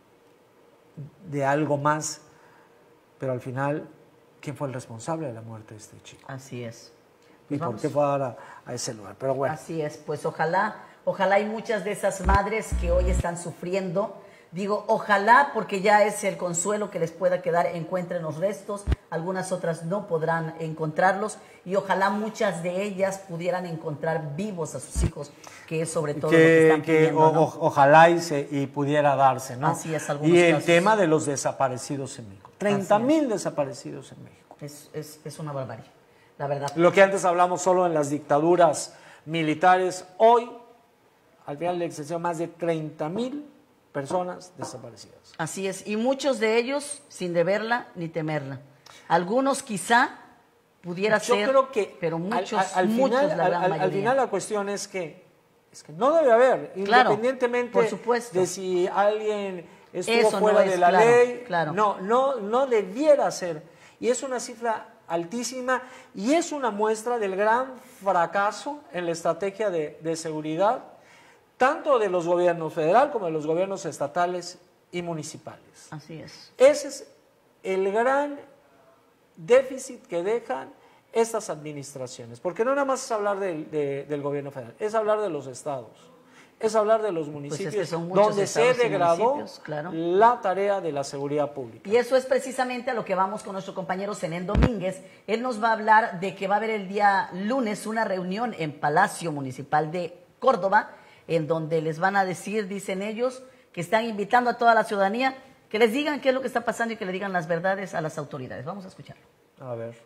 algo más. Pero al final, ¿quién fue el responsable de la muerte de este chico? Así es. ¿Y por qué fue a ese lugar? Pero bueno. Así es, pues ojalá hay muchas de esas madres que hoy están sufriendo. Digo, ojalá, porque ya es el consuelo que les pueda quedar, encuentren los restos, algunas otras no podrán encontrarlos, y ojalá muchas de ellas pudieran encontrar vivos a sus hijos, que es sobre todo lo que están pidiendo, ¿no? Ojalá y pudiera darse, ¿no? Así es, algunos y el casos. Tema de los desaparecidos en México, 30,000 desaparecidos en México. Es una barbarie, la verdad. Lo que antes hablamos solo en las dictaduras militares, hoy, al final de la extensión, más de 30,000 personas desaparecidas. Así es, y muchos de ellos sin deberla ni temerla. Algunos quizá pudiera ser, yo creo que pero muchos, al final la cuestión es que no debe haber, independientemente por supuesto, de si alguien estuvo fuera de la ley, no debiera ser. Y es una cifra altísima y es una muestra del gran fracaso en la estrategia de seguridad, tanto de los gobiernos federal como de los gobiernos estatales y municipales. Así es. Ese es el gran déficit que dejan estas administraciones, porque no nada más es hablar del gobierno federal, es hablar de los estados, es hablar de los municipios, donde se degradó la tarea de la seguridad pública. Y eso es precisamente a lo que vamos con nuestro compañero Zenén Domínguez. Él nos va a hablar de que va a haber el día lunes una reunión en Palacio Municipal de Córdoba, en donde les van a decir, dicen ellos, que están invitando a toda la ciudadanía que les digan qué es lo que está pasando y que le digan las verdades a las autoridades. Vamos a escucharlo. A ver.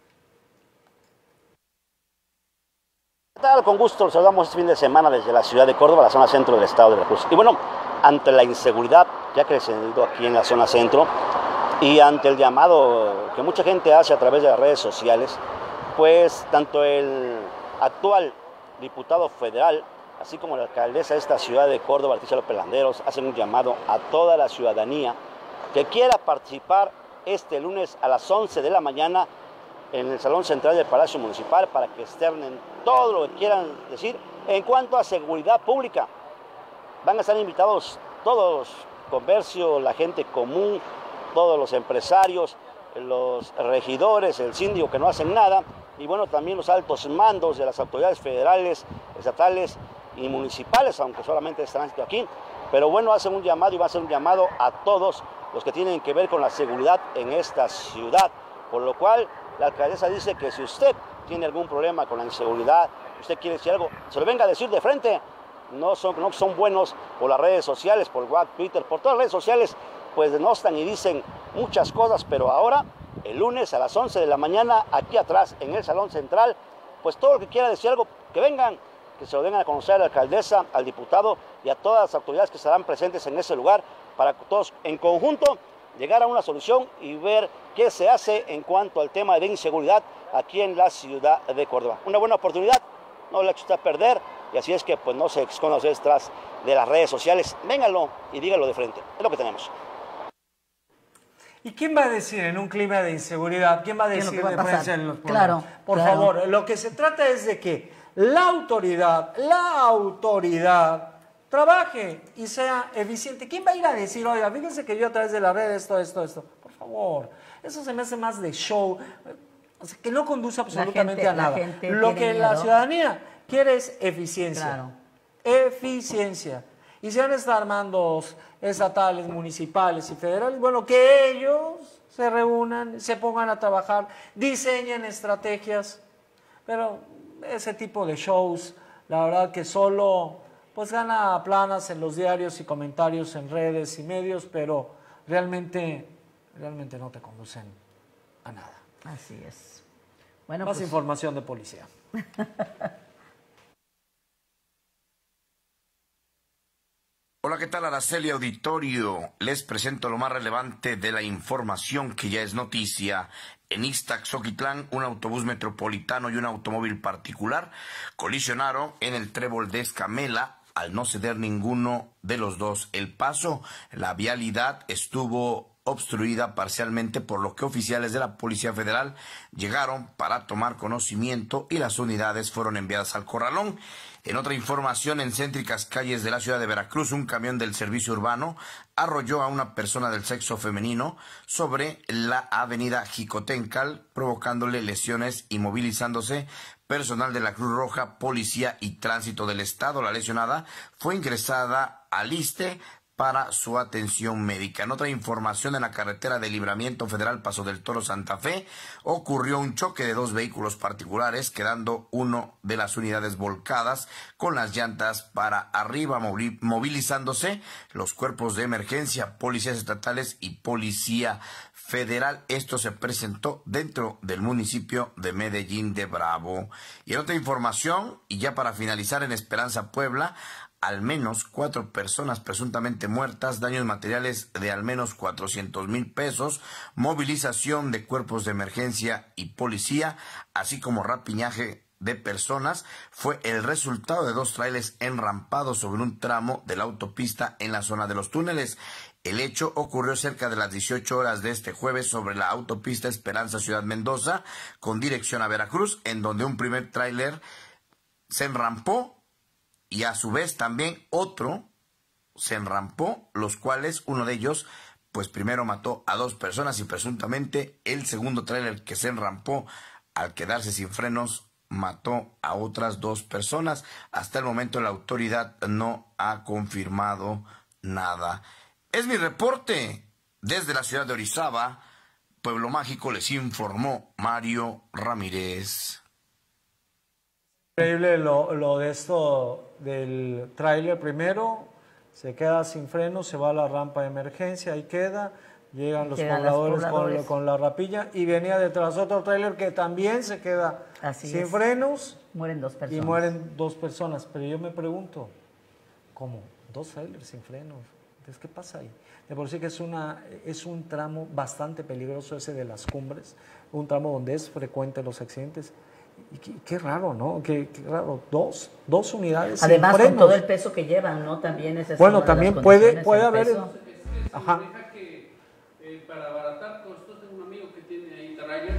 ¿Qué tal? Con gusto los saludamos este fin de semana desde la ciudad de Córdoba, la zona centro del estado de Veracruz. Y bueno, ante la inseguridad que ha crecido aquí en la zona centro y ante el llamado que mucha gente hace a través de las redes sociales, pues tanto el actual diputado federal, así como la alcaldesa de esta ciudad de Córdoba, Leticia López Landeros, hacen un llamado a toda la ciudadanía que quiera participar este lunes a las 11 de la mañana en el Salón Central del Palacio Municipal para que externen todo lo que quieran decir en cuanto a seguridad pública. Van a estar invitados todos, comercio, la gente común, todos los empresarios, los regidores, el síndico que no hacen nada, y bueno, también los altos mandos de las autoridades federales, estatales y municipales, aunque solamente es tránsito aquí. Pero bueno, hacen un llamado y va a hacer un llamado a todos los que tienen que ver con la seguridad en esta ciudad, por lo cual la alcaldesa dice que si usted tiene algún problema con la inseguridad, usted quiere decir algo, se lo venga a decir de frente. No son buenos por las redes sociales, por WhatsApp, Twitter, por todas las redes sociales, pues denostan y dicen muchas cosas, pero ahora, el lunes a las 11 de la mañana, aquí atrás, en el Salón Central, pues todo el que quiera decir algo, que vengan, que se lo den a conocer a la alcaldesa, al diputado y a todas las autoridades que estarán presentes en ese lugar, para que todos en conjunto llegar a una solución y ver qué se hace en cuanto al tema de inseguridad aquí en la ciudad de Córdoba. Una buena oportunidad, no la eche usted a perder, y así es que pues no se esconda detrás de las redes sociales, vénganlo y díganlo de frente, es lo que tenemos. ¿Y quién va a decir en un clima de inseguridad? ¿Quién va a decir de frente en los problemas? Claro, Por favor, lo que se trata es de que la autoridad trabaje y sea eficiente. ¿Quién va a ir a decir, oiga, fíjense que yo a través de la red esto? Por favor, eso se me hace más de show, o sea, que no conduce absolutamente a nada. Lo que la ciudadanía quiere es eficiencia. Claro. Eficiencia. Y se van a estar mandos estatales, municipales y federales, bueno, que ellos se reúnan, se pongan a trabajar, diseñen estrategias, pero ese tipo de shows, la verdad que solo pues gana planas en los diarios y comentarios en redes y medios, pero realmente no te conducen a nada. Así es. Bueno, más información de policía. Hola, ¿qué tal, Araceli Auditorio? Les presento lo más relevante de la información que ya es noticia. En Ixtaxoquitlán, un autobús metropolitano y un automóvil particular colisionaron en el trébol de Escamela al no ceder ninguno de los dos el paso. La vialidad estuvo obstruida parcialmente, por lo que oficiales de la Policía Federal llegaron para tomar conocimiento y las unidades fueron enviadas al corralón. En otra información, en céntricas calles de la ciudad de Veracruz, un camión del servicio urbano arrolló a una persona del sexo femenino sobre la avenida Jicotencal, provocándole lesiones y movilizándose personal de la Cruz Roja, Policía y Tránsito del Estado. La lesionada fue ingresada al ISSSTE para su atención médica. En otra información, en la carretera de Libramiento Federal Paso del Toro Santa Fe, ocurrió un choque de dos vehículos particulares, quedando uno de las unidades volcadas con las llantas para arriba, movilizándose los cuerpos de emergencia, policías estatales y policía federal. Esto se presentó dentro del municipio de Medellín de Bravo. Y en otra información, y ya para finalizar, en Esperanza, Puebla, al menos 4 personas presuntamente muertas, daños materiales de al menos 400,000 pesos, movilización de cuerpos de emergencia y policía, así como rapiñaje de personas, fue el resultado de 2 tráilers enrampados sobre un tramo de la autopista en la zona de los túneles. El hecho ocurrió cerca de las 18 horas de este jueves sobre la autopista Esperanza Ciudad Mendoza, con dirección a Veracruz, en donde un primer tráiler se enrampó y a su vez también otro se enrampó, los cuales uno de ellos pues primero mató a 2 personas y presuntamente el segundo tráiler que se enrampó, al quedarse sin frenos, mató a otras 2 personas. Hasta el momento la autoridad no ha confirmado nada. Es mi reporte desde la ciudad de Orizaba, Pueblo Mágico, les informó Mario Ramírez. Increíble lo de esto del tráiler. Primero se queda sin freno, se va a la rampa de emergencia, ahí queda, llegan los pobladores con la rapilla y venía detrás otro tráiler que también se queda sin frenos. Mueren 2 personas. Y mueren 2 personas. Pero yo me pregunto, ¿cómo? 2 trailers sin frenos. Entonces, ¿qué pasa ahí? De por sí que es un tramo bastante peligroso ese de las cumbres, un tramo donde es frecuente los accidentes. Y qué raro, ¿no? Qué raro. Dos unidades. Además, con todo el peso que llevan, ¿no? También es bueno, también puede haber. Ajá. Que para abaratar costos, tengo un amigo que tiene ahí trailers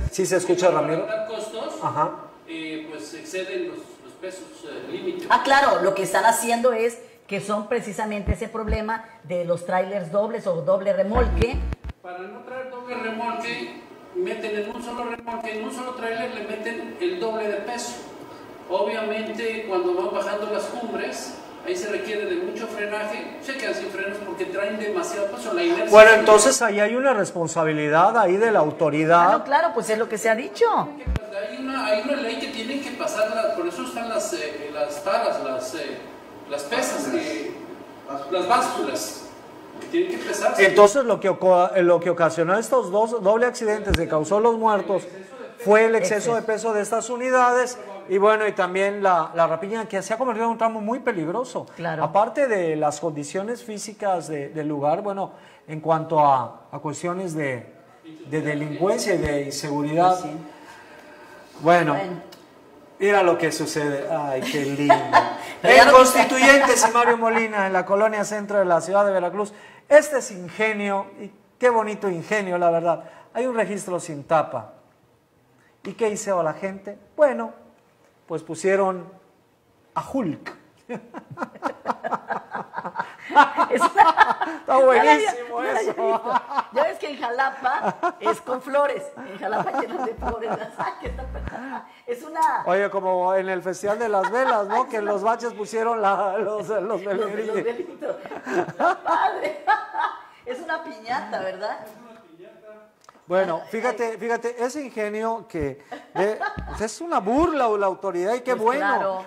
¿Sí se escucha, Ramiro? Para costos, ajá. Pues exceden los pesos límites. Ah, claro, lo que están haciendo es que son precisamente ese problema de los trailers dobles o doble remolque. Para no traer doble remolque, meten en un solo remolque, en un solo trailer le meten el doble de peso. Obviamente, cuando van bajando las cumbres, ahí se requiere de mucho frenaje, se quedan sin frenos porque traen demasiado peso. La inercia. Bueno, entonces ahí hay una responsabilidad ahí de la autoridad. Claro, claro, pues es lo que se ha dicho. Hay una ley que tienen que pasar, por eso están las taras, las pesas, las básculas. Tienen que pesarse. Entonces lo que ocasionó estos dos doble accidentes que causó los muertos fue el exceso de peso de estas unidades y bueno, y también la rapiña que se ha convertido en un tramo muy peligroso. Claro. Aparte de las condiciones físicas del lugar, bueno, en cuanto a cuestiones de delincuencia y de inseguridad. Sí. Bueno, mira lo que sucede. Ay, qué lindo. En Constituyentes y Mario Molina, en la colonia centro de la ciudad de Veracruz. Este es ingenio, y qué bonito ingenio, la verdad. Hay un registro sin tapa. ¿Y qué hizo la gente? Bueno, pues pusieron a Hulk. Está buenísimo eso. Ya ves que en Jalapa es con flores. En Jalapa llenan de flores. Es una... Oye, como en el Festival de las Velas, ¿no? Que en los baches pusieron los velitos. Padre. Es una piñata, ¿verdad? Bueno, fíjate, ese ingenio que es una burla a la autoridad y qué pues bueno.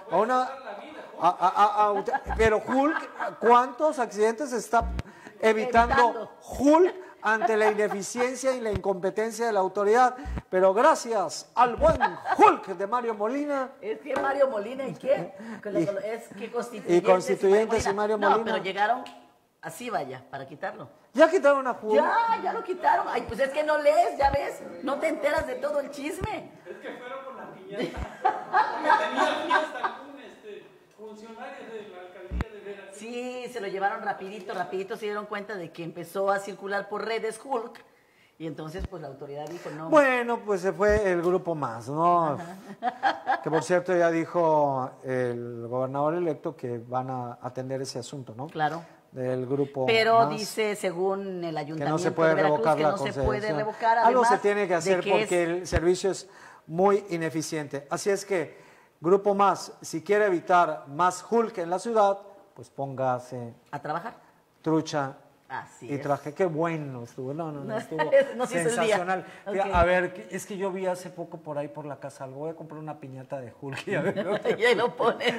Claro. Pero Hulk, ¿cuántos accidentes está evitando Hulk ante la ineficiencia y la incompetencia de la autoridad? Pero gracias al buen Hulk de Mario Molina. Es que Mario Molina y qué? Es que Constituyentes y Mario Molina. No, pero llegaron así, vaya, para quitarlo. ¿Ya quitaron a Hulk? Ya lo quitaron. Ay, pues es que no lees, ya ves. No te enteras de todo el chisme. Es que fueron por la piñata. Tenía fiesta algún funcionario de la alcaldía de Veracruz. Sí, se lo llevaron rapidito se dieron cuenta de que empezó a circular por redes Hulk. Y entonces, pues la autoridad dijo no. Bueno, pues se fue el grupo más, ¿no? Que por cierto ya dijo el gobernador electo que van a atender ese asunto, ¿no? Claro. Del grupo pero más, dice, según el ayuntamiento que no se puede de Veracruz, revocar que la no se puede revocar. Algo se tiene que hacer porque el servicio es muy ineficiente. Así es que, Grupo Más, si quiere evitar más Hulk en la ciudad, pues póngase a trabajar. Trucha Así y traje. Es. Qué bueno estuvo. No, estuvo no sensacional. Okay. A ver, es que yo vi hace poco por ahí por la casa algo. Voy a comprar una piñata de Hulk y a ver. Y ahí lo pones.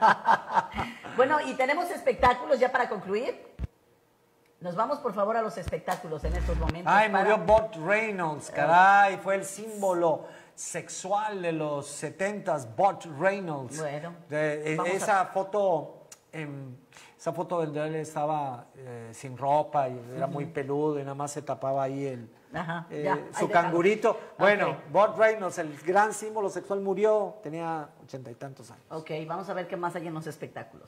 Bueno, y tenemos espectáculos ya para concluir. Nos vamos, por favor, a los espectáculos en estos momentos. Ay, murió Burt Reynolds, caray. Fue el símbolo sexual de los 70s, Burt Reynolds. Bueno. Esa foto donde él estaba sin ropa y era muy peludo y nada más se tapaba ahí su cangurito. Bueno, Burt Reynolds, el gran símbolo sexual, murió, tenía 80 y tantos años. Ok, vamos a ver qué más hay en los espectáculos.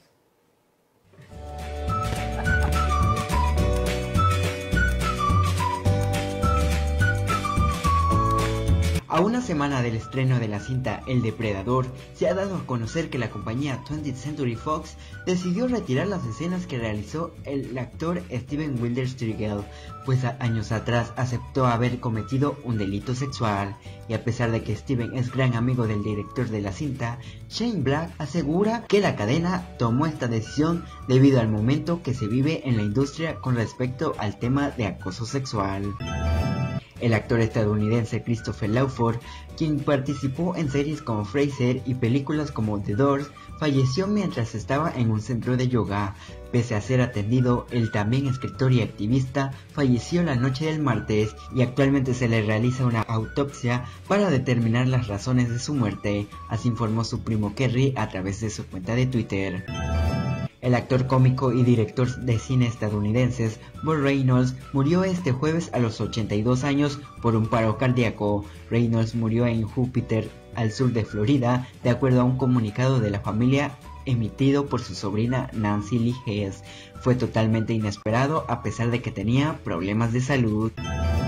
A una semana del estreno de la cinta El Depredador, se ha dado a conocer que la compañía 20th Century Fox decidió retirar las escenas que realizó el actor Steven Wilder-Striegel, pues años atrás aceptó haber cometido un delito sexual. Y a pesar de que Steven es gran amigo del director de la cinta, Shane Black asegura que la cadena tomó esta decisión debido al momento que se vive en la industria con respecto al tema de acoso sexual. El actor estadounidense Christopher Lawford, quien participó en series como Frasier y películas como The Doors, falleció mientras estaba en un centro de yoga. Pese a ser atendido, el también escritor y activista falleció la noche del martes y actualmente se le realiza una autopsia para determinar las razones de su muerte, así informó su primo Kerry a través de su cuenta de Twitter. El actor cómico y director de cine estadounidense Burt Reynolds murió este jueves a los 82 años por un paro cardíaco. Reynolds murió en Júpiter, al sur de Florida, de acuerdo a un comunicado de la familia emitido por su sobrina Nancy Lee Hess. Fue totalmente inesperado a pesar de que tenía problemas de salud.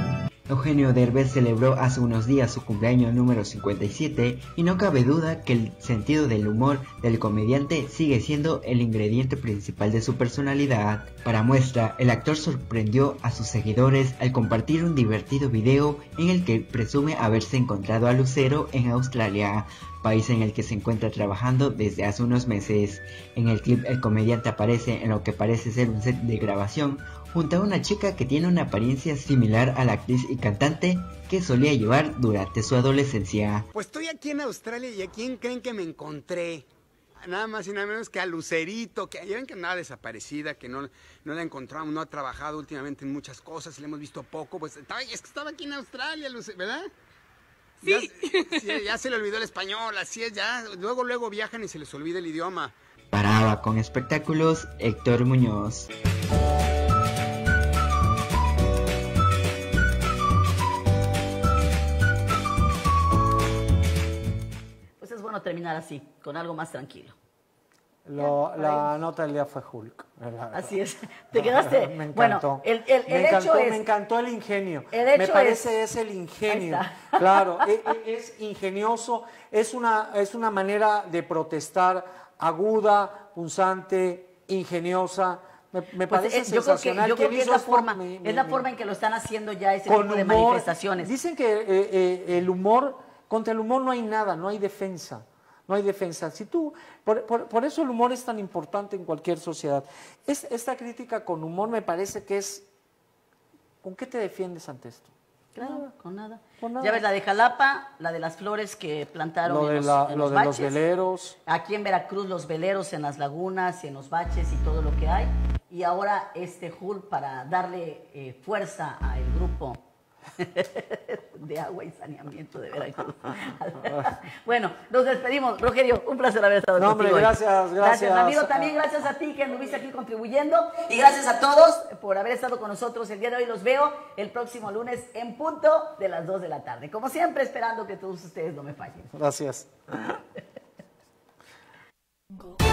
Eugenio Derbez celebró hace unos días su cumpleaños número 57 y no cabe duda que el sentido del humor del comediante sigue siendo el ingrediente principal de su personalidad. Para muestra, el actor sorprendió a sus seguidores al compartir un divertido video en el que presume haberse encontrado a Lucero en Australia, país en el que se encuentra trabajando desde hace unos meses. En el clip el comediante aparece en lo que parece ser un set de grabación junto a una chica que tiene una apariencia similar a la actriz y cantante que solía llevar durante su adolescencia. Pues estoy aquí en Australia y ¿a quién creen que me encontré? Nada más y nada menos que a Lucerito, que ya ven que andaba desaparecida, que no la encontramos, no ha trabajado últimamente en muchas cosas y le hemos visto poco, pues es que estaba aquí en Australia, ¿verdad? Sí. Ya se le olvidó el español, así es, ya, luego viajan y se les olvida el idioma. Para ABA con Espectáculos, Héctor Muñoz. Bueno, terminar así, con algo más tranquilo. La nota del día fue Hulk. Así es. ¿Te quedaste? Me encantó. Bueno, el hecho es... Me encantó el ingenio. Me parece es el ingenio. Claro, es ingenioso, es una manera de protestar aguda, punzante, ingeniosa. Me parece sensacional. Yo creo que es la forma en que lo están haciendo ya ese tipo de manifestaciones. Dicen que el humor... Contra el humor no hay nada, no hay defensa, no hay defensa. Si tú, por eso el humor es tan importante en cualquier sociedad. Esta crítica con humor me parece que es, ¿con qué te defiendes ante esto? Claro, con nada. Ya ves, la de Jalapa, la de las flores que plantaron en los baches. Los veleros. Aquí en Veracruz los veleros en las lagunas y en los baches y todo lo que hay. Y ahora este Hulk para darle fuerza al grupo de agua y saneamiento de Veracruz. Bueno, nos despedimos. Rogelio, un placer haber estado contigo. Gracias. Ramiro, también gracias a ti que anduviste aquí contribuyendo y gracias a todos por haber estado con nosotros el día de hoy. Los veo el próximo lunes en punto de las 2 de la tarde. Como siempre, esperando que todos ustedes no me fallen. Gracias.